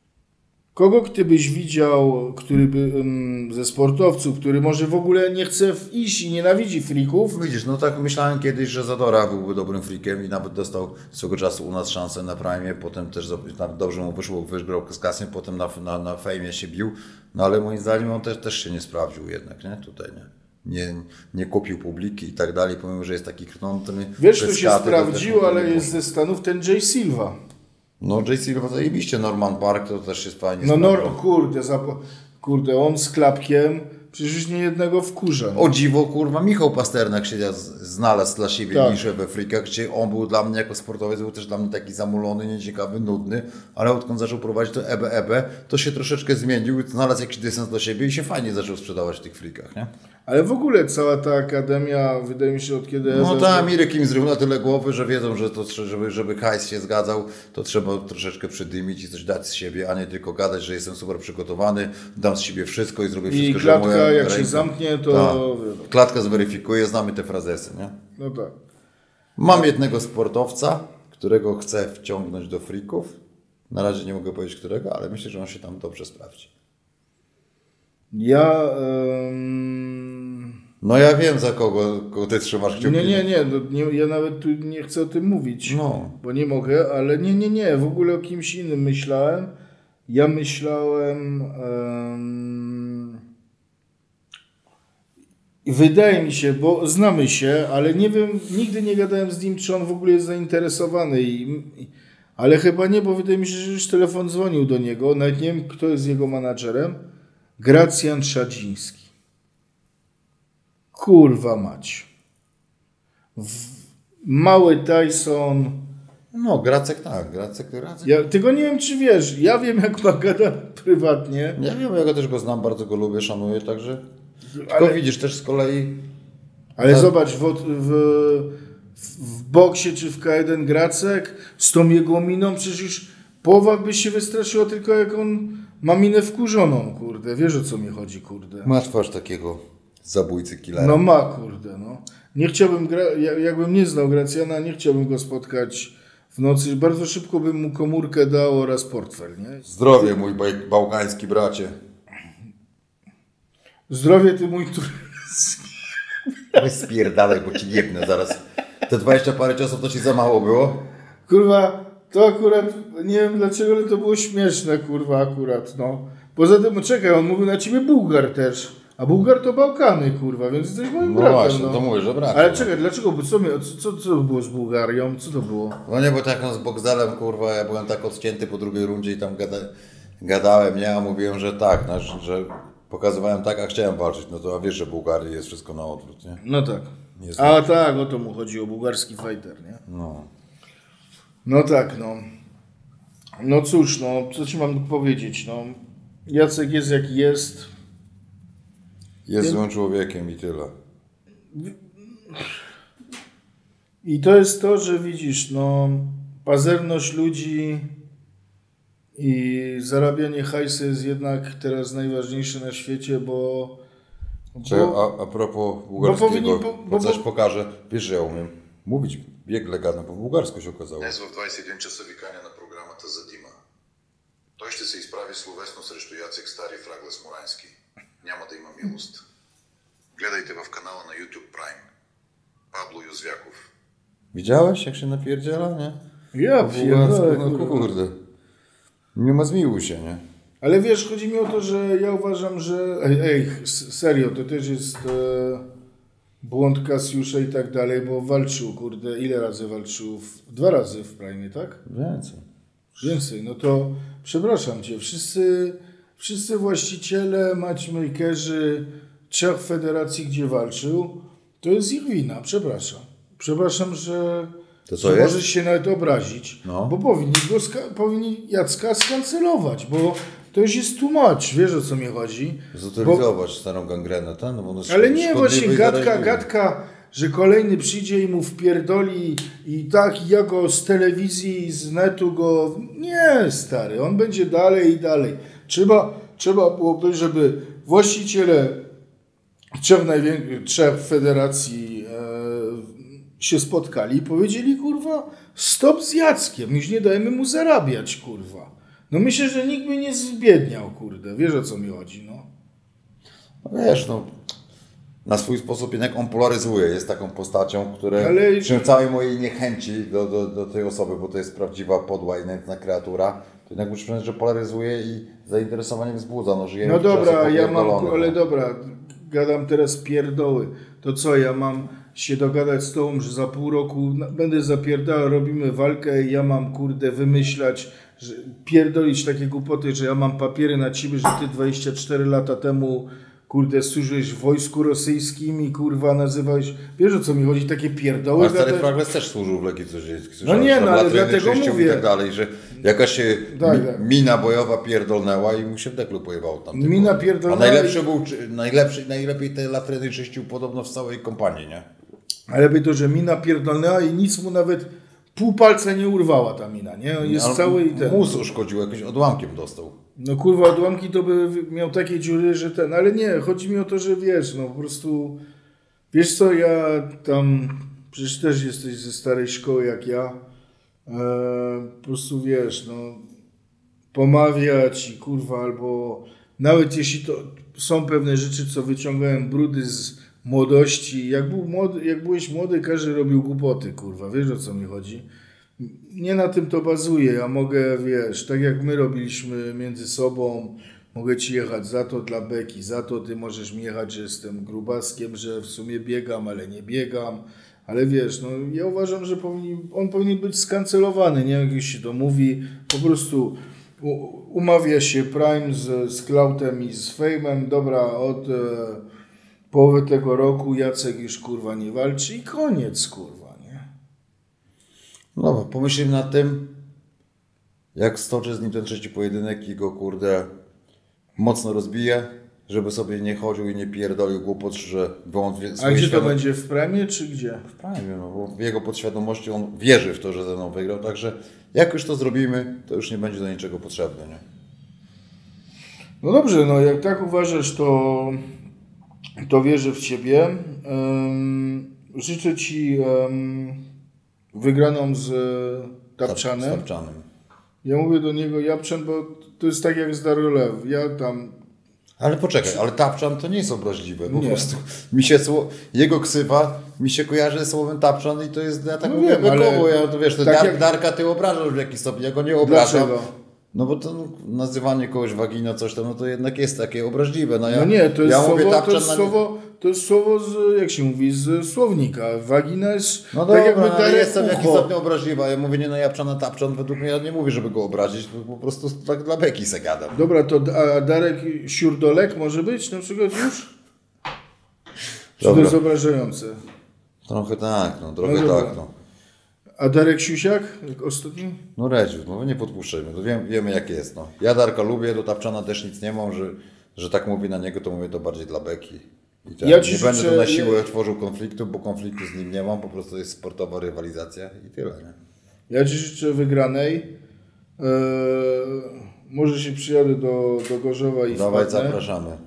kogo ty byś widział, który by um, ze sportowców, który może w ogóle nie chce iść i nienawidzi freaków? Widzisz, no tak myślałem kiedyś, że Zadora byłby dobrym freakiem i nawet dostał swego czasu u nas szansę na Prime, potem też dobrze mu wyszło, wygrał z Kasiem, potem na, na, na fejmie się bił, no ale moim zdaniem on też, też się nie sprawdził jednak, nie? Tutaj nie. Nie, nie kupił publiki i tak dalej, pomimo, że jest taki krnątny. Wiesz, kto się sprawdził, ale jest ze Stanów ten Jay Silva. No Jay Silva zajebiście, Norman Park to też jest fajnie. No Nor, kurde, zap- kurde, on z klapkiem, przecież już nie jednego wkurza. O dziwo, kurwa, Michał Pasternak się znalazł dla siebie tak. niszę we freakach, gdzie on był dla mnie jako sportowiec, był też dla mnie taki zamulony, nieciekawy, nudny, ale odkąd zaczął prowadzić to E B E B, to się troszeczkę zmienił, znalazł jakiś dystans do siebie i się fajnie zaczął sprzedawać w tych freakach, nie? Ale w ogóle cała ta akademia, wydaje mi się, od kiedy... No ta Mirek im zrył na tyle głowy, że wiedzą, że to, żeby, żeby hajs się zgadzał, to trzeba troszeczkę przydymić i coś dać z siebie, a nie tylko gadać, że jestem super przygotowany, dam z siebie wszystko i zrobię wszystko, I klatka, że moja jak ręka... się zamknie, to... Ta. Klatka zweryfikuje, znamy te frazesy, nie? No tak. Mam jednego sportowca, którego chcę wciągnąć do freaków. Na razie nie mogę powiedzieć którego, ale myślę, że on się tam dobrze sprawdzi. Ja... Um... No ja wiem, za kogo, kogo ty trzymasz kciuki. Nie, nie, nie, no, nie, ja nawet tu nie chcę o tym mówić, no. bo nie mogę, ale nie, nie, nie, w ogóle o kimś innym myślałem. Ja myślałem... Um... Wydaje mi się, bo znamy się, ale nie wiem, nigdy nie gadałem z nim, czy on w ogóle jest zainteresowany. I, i, ale chyba nie, bo wydaje mi się, że już telefon dzwonił do niego. Nawet nie wiem, kto jest jego menadżerem. Gracjan Trzadziński. Kurwa mać. W, mały Tyson. No, Gracek tak, Gracek, Gracek. Ja tylko nie wiem, czy wiesz. Ja wiem, jak ma gada prywatnie. Ja wiem, ja go też go znam, bardzo go lubię, szanuję, także... Tylko Ale, widzisz, też z kolei... ale tak. zobacz, w, w, w boksie czy w K jeden Gracek z tą jego miną, przecież już połowa by się wystraszyła tylko jak on ma minę wkurzoną, kurde. Wiesz, o co mi chodzi, kurde. Ma twarz takiego zabójcy, killera. No ma, kurde, no. Nie chciałbym, gra, jakbym nie znał Gracjana, nie chciałbym go spotkać w nocy. Bardzo szybko bym mu komórkę dał oraz portfel, nie? Zdrowie, mój bałkański bracie. Zdrowie, ty mój który... Weź spierdalaj, bo ci jebnę zaraz. Te dwadzieścia parę ciosów to ci za mało było? Kurwa, to akurat, nie wiem dlaczego, ale to było śmieszne, kurwa, akurat, no. Poza tym, czekaj, on mówił na ciebie Bułgar też. A Bułgar to Bałkany, kurwa, więc jesteś moim No bratem, właśnie, no. to mówisz, że bracie. Ale czekaj, dlaczego, co, mi- co, co było z Bułgarią? Co to było? No nie, bo tak no, z Bogdalem, kurwa, ja byłem tak odcięty po drugiej rundzie i tam gada, gadałem, nie, a mówiłem, że tak, no, że, że pokazywałem tak, a chciałem walczyć. No to a wiesz, że w Bułgarii jest wszystko na odwrót, nie? No tak. Nie A tak, o to mu chodziło, bułgarski fighter, nie? No. No tak, no. No cóż, no, co ci mam powiedzieć, no. Jacek jest jaki jest. Jest złym człowiekiem i tyle. I to jest to, że widzisz, no, pazerność ludzi i zarabianie hajsu jest jednak teraz najważniejsze na świecie, bo... Czekaj, bo a, a propos bułgarskiego, bo powinni- bo- bo, bo- coś pokażę. Wiesz, że ja umiem mówić biegle gadam, po bułgarsku się okazało. Днес в двадесет и един часа викания на програмата за Дима. Той ще се изправи словесно срещу Яцек Стари в Раглас Морански. Няма да има милост. Гледайте в канала на YouTube Prime. Пабло Юзвяков. Widziałeś, jak się napierdziela, nie? Ja Po bułgarsku, pierdolę, no kurwa. kurde. Nie ma zmiłuj się, nie? Ale wiesz, chodzi mi o to, że ja uważam, że... Ej, ej s- serio, to też jest e, błąd Kasiusza i tak dalej, bo walczył, kurde, ile razy walczył? W, dwa razy w Prime, tak? Więcej. Więcej, no to przepraszam cię, wszyscy, wszyscy właściciele, matchmakerzy trzech federacji, gdzie walczył, to jest ich wina, przepraszam. Przepraszam, że, To co że jest? możesz się nawet obrazić, No. bo powinni, go ska- powinni Jacka skancelować, bo to już jest tłumacz, wiesz o co mi chodzi. Bo, Zutylizować starą gangrenę, ten? No bo ona jest ale nie, szkodliwa właśnie i gadka, zaraźliwa. gadka, że kolejny przyjdzie i mu wpierdoli i tak, i ja go z telewizji, z netu go... Nie, stary, on będzie dalej i dalej. Trzeba, trzeba byłoby, żeby właściciele trzech, najwię- trzech federacji e, się spotkali i powiedzieli, kurwa, stop z Jackiem, już nie dajemy mu zarabiać, kurwa. No myślę, że nikt by nie zbiedniał, kurde, wiesz o co mi chodzi, no. No wiesz, no, na swój sposób jednak on polaryzuje, jest taką postacią, która Ale- przy całej mojej niechęci do, do, do tej osoby, bo to jest prawdziwa, podła i nędzna kreatura, to jednak muszę przyznać, że polaryzuje i zainteresowanie wzbudza. No, żyjemy No w czasach dobra, ja mam, popierdolonych, ale no. dobra, gadam teraz pierdoły. To co, ja mam się dogadać z tobą, że za pół roku na- będę zapierdalał, robimy walkę i ja mam, kurde, wymyślać, że pierdolić takie głupoty, że ja mam papiery na ciebie, że ty dwadzieścia cztery lata temu, kurde, służyłeś w wojsku rosyjskim i, kurwa, nazywałeś... Wiesz o co mi chodzi? Takie pierdoły. A stary gadać? Fragles też służył w Legii Cudzoziemskiej. No nie, no, ale dlatego I mówię. tak dalej, że jakaś się Tak, mi, tak. mina bojowa pierdolnęła i mu się w deklu pojebało tam. Mina pierdolnęła A najlepszy i- był, czy- najlepszy, najlepiej te latreny czyścił podobno w całej kompanii, nie? Ale by to, że mina pierdolnęła i nic mu nawet pół palca nie urwała ta mina, nie? On jest Ale cały i ten... Mus uszkodził, jakimś odłamkiem dostał. No kurwa, odłamki to by miał takie dziury, że ten... Ale nie, chodzi mi o to, że wiesz, no po prostu... Wiesz co, ja tam... Przecież też jesteś ze starej szkoły jak ja. E, po prostu wiesz, no... Pomawiać i kurwa, albo... Nawet jeśli to są pewne rzeczy, co wyciągałem brudy z młodości. Jak, był młody, jak byłeś młody, każdy robił głupoty, kurwa. Wiesz o co mi chodzi? Nie na tym to bazuje. Ja mogę, wiesz, tak jak my robiliśmy między sobą, mogę ci jechać za to dla beki, za to ty możesz mi jechać, że jestem grubaskiem, że w sumie biegam, ale nie biegam. Ale wiesz, no ja uważam, że powinni, on powinien być skancelowany, nie? Jak już się to mówi, po prostu u, umawia się Prime z, z Cloutem i z Fame'em, dobra, od e, połowy tego roku Jacek już kurwa nie walczy i koniec, kurwa, nie? No, pomyślimy nad tym, jak stoczę z nim ten trzeci pojedynek i go, kurde, mocno rozbiję, żeby sobie nie chodził i nie pierdolił głupot, że wątpię. A gdzie to będzie? W Prime czy gdzie? W Prime, no bo w jego podświadomości on wierzy w to, że ze mną wygrał, także jak już to zrobimy, to już nie będzie do niczego potrzebne, nie? No dobrze, no jak tak uważasz, to, to wierzę w Ciebie. Um, życzę Ci um, wygraną z Tapczanem. Z Tapczanem. Ja mówię do niego Japczan, bo to jest tak jak z Darolew. Ja tam... Ale poczekaj, ale Tapczan to nie jest obraźliwe. Po Nie. prostu mi się sło... jego ksywa mi się kojarzy z słowem Tapczan i to jest, ja tak No mówię, wiem, ale bekowo, ja to wiesz, to tak Dar, jak- Darka ty obrażasz w jakiś stopniu, ja go nie obrażam. Dlaczego? No bo to no, nazywanie kogoś wagina, coś tam, no to jednak jest takie obraźliwe. No, ja, No nie, to jest, ja słowo, mówię to, Tapczan jest na... słowo, to jest słowo z, jak się mówi, z słownika. Wagina jest No tak dobra, jakby no, ale Darek jestem w jakimś ucho. stopniu obraźliwa. Ja mówię nie na Japczana Tapczan, według mnie ja nie mówię, żeby go obrazić, to po prostu tak dla beki se gadam. Dobra, to a Darek Siurdolek może być na przykład już? Czy to Dobra. jest obrażające? Trochę tak, no trochę No dobra. tak, no. A Darek Siusiak, jak ostatni? No Redziu, no nie podpuszczajmy, to wiem, wiemy jak jest, no. Ja Darka lubię, do Tapczana też nic nie mam, że, że tak mówię na niego, to mówię to bardziej dla beki. I tak, Ja ci nie będę życzę- tu na siłę tworzył konfliktu, bo konfliktu z nim nie mam, po prostu jest sportowa rywalizacja i tyle, nie? Ja Ci życzę wygranej. Eee, może się przyjadę do, do Gorzowa i Dawaj, wpadnę. zapraszamy. Eee,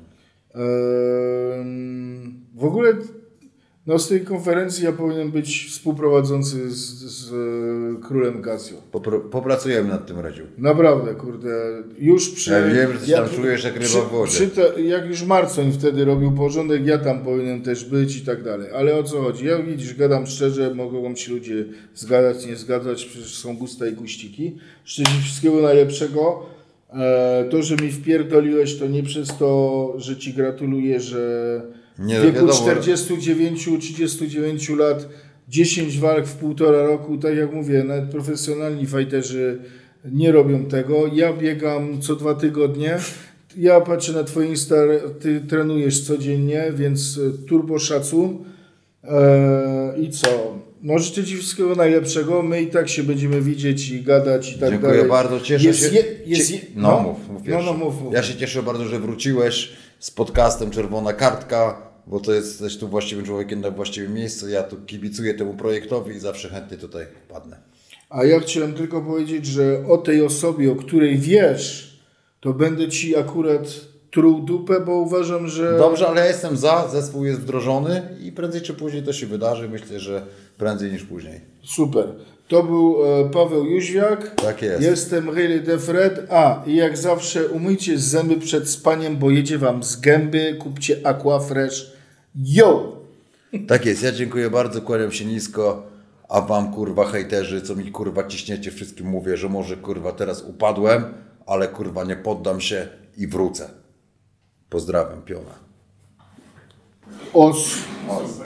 w ogóle no, z tej konferencji ja powinien być współprowadzący z, z e, królem Casio. Popro, popracujemy nad tym, Redziu. Naprawdę, kurde. Już przy... Ja wiem, że ty tam czujesz jak ryba przy, w wodzie. Przy te, jak już Marcoń wtedy robił porządek, ja tam powinien też być i tak dalej. Ale o co chodzi? Ja widzisz, gadam szczerze, mogą się ludzie zgadzać, nie zgadzać, przecież są gusta i guściki. Życzę Ci wszystkiego najlepszego. E, to, że mi wpierdoliłeś, to nie przez to, że Ci gratuluję, że Nie, w wieku wiadomo. czterdziestu dziewięciu trzydziestu dziewięciu lat dziesięć walk w półtora roku, tak jak mówię, nawet profesjonalni fajterzy nie robią tego. Ja biegam co dwa tygodnie. Ja patrzę na Twoje Insta, Ty trenujesz codziennie, więc turbo szacun. Eee, I co? No życzę Ci wszystkiego najlepszego. My i tak się będziemy widzieć i gadać i tak Dziękuję dalej. bardzo, cieszę jest się. Je, jest Cie- je, no, no, mów, mów no, pierwszy. no, mów, mów. Ja się cieszę bardzo, że wróciłeś z podcastem Czerwona Kartka, bo to jesteś tu właściwym człowiekiem na właściwym miejscu. Ja tu kibicuję temu projektowi i zawsze chętnie tutaj padnę. A ja chciałem tylko powiedzieć, że o tej osobie, o której wiesz, to będę Ci akurat truł dupę, bo uważam, że... Dobrze, ale ja jestem za, zespół jest wdrożony i prędzej czy później to się wydarzy. Myślę, że prędzej niż później. Super. To był e, Paweł Jóźwiak. Tak jest. Jestem Really the Fred. A, i jak zawsze umyjcie zęby przed spaniem, bo jedzie Wam z gęby. Kupcie Aquafresh. Yo! Tak jest, ja dziękuję bardzo, kłaniam się nisko, a wam kurwa hejterzy, co mi kurwa ciśniecie, wszystkim mówię, że może kurwa teraz upadłem, ale kurwa nie poddam się i wrócę. Pozdrawiam, piona. Os.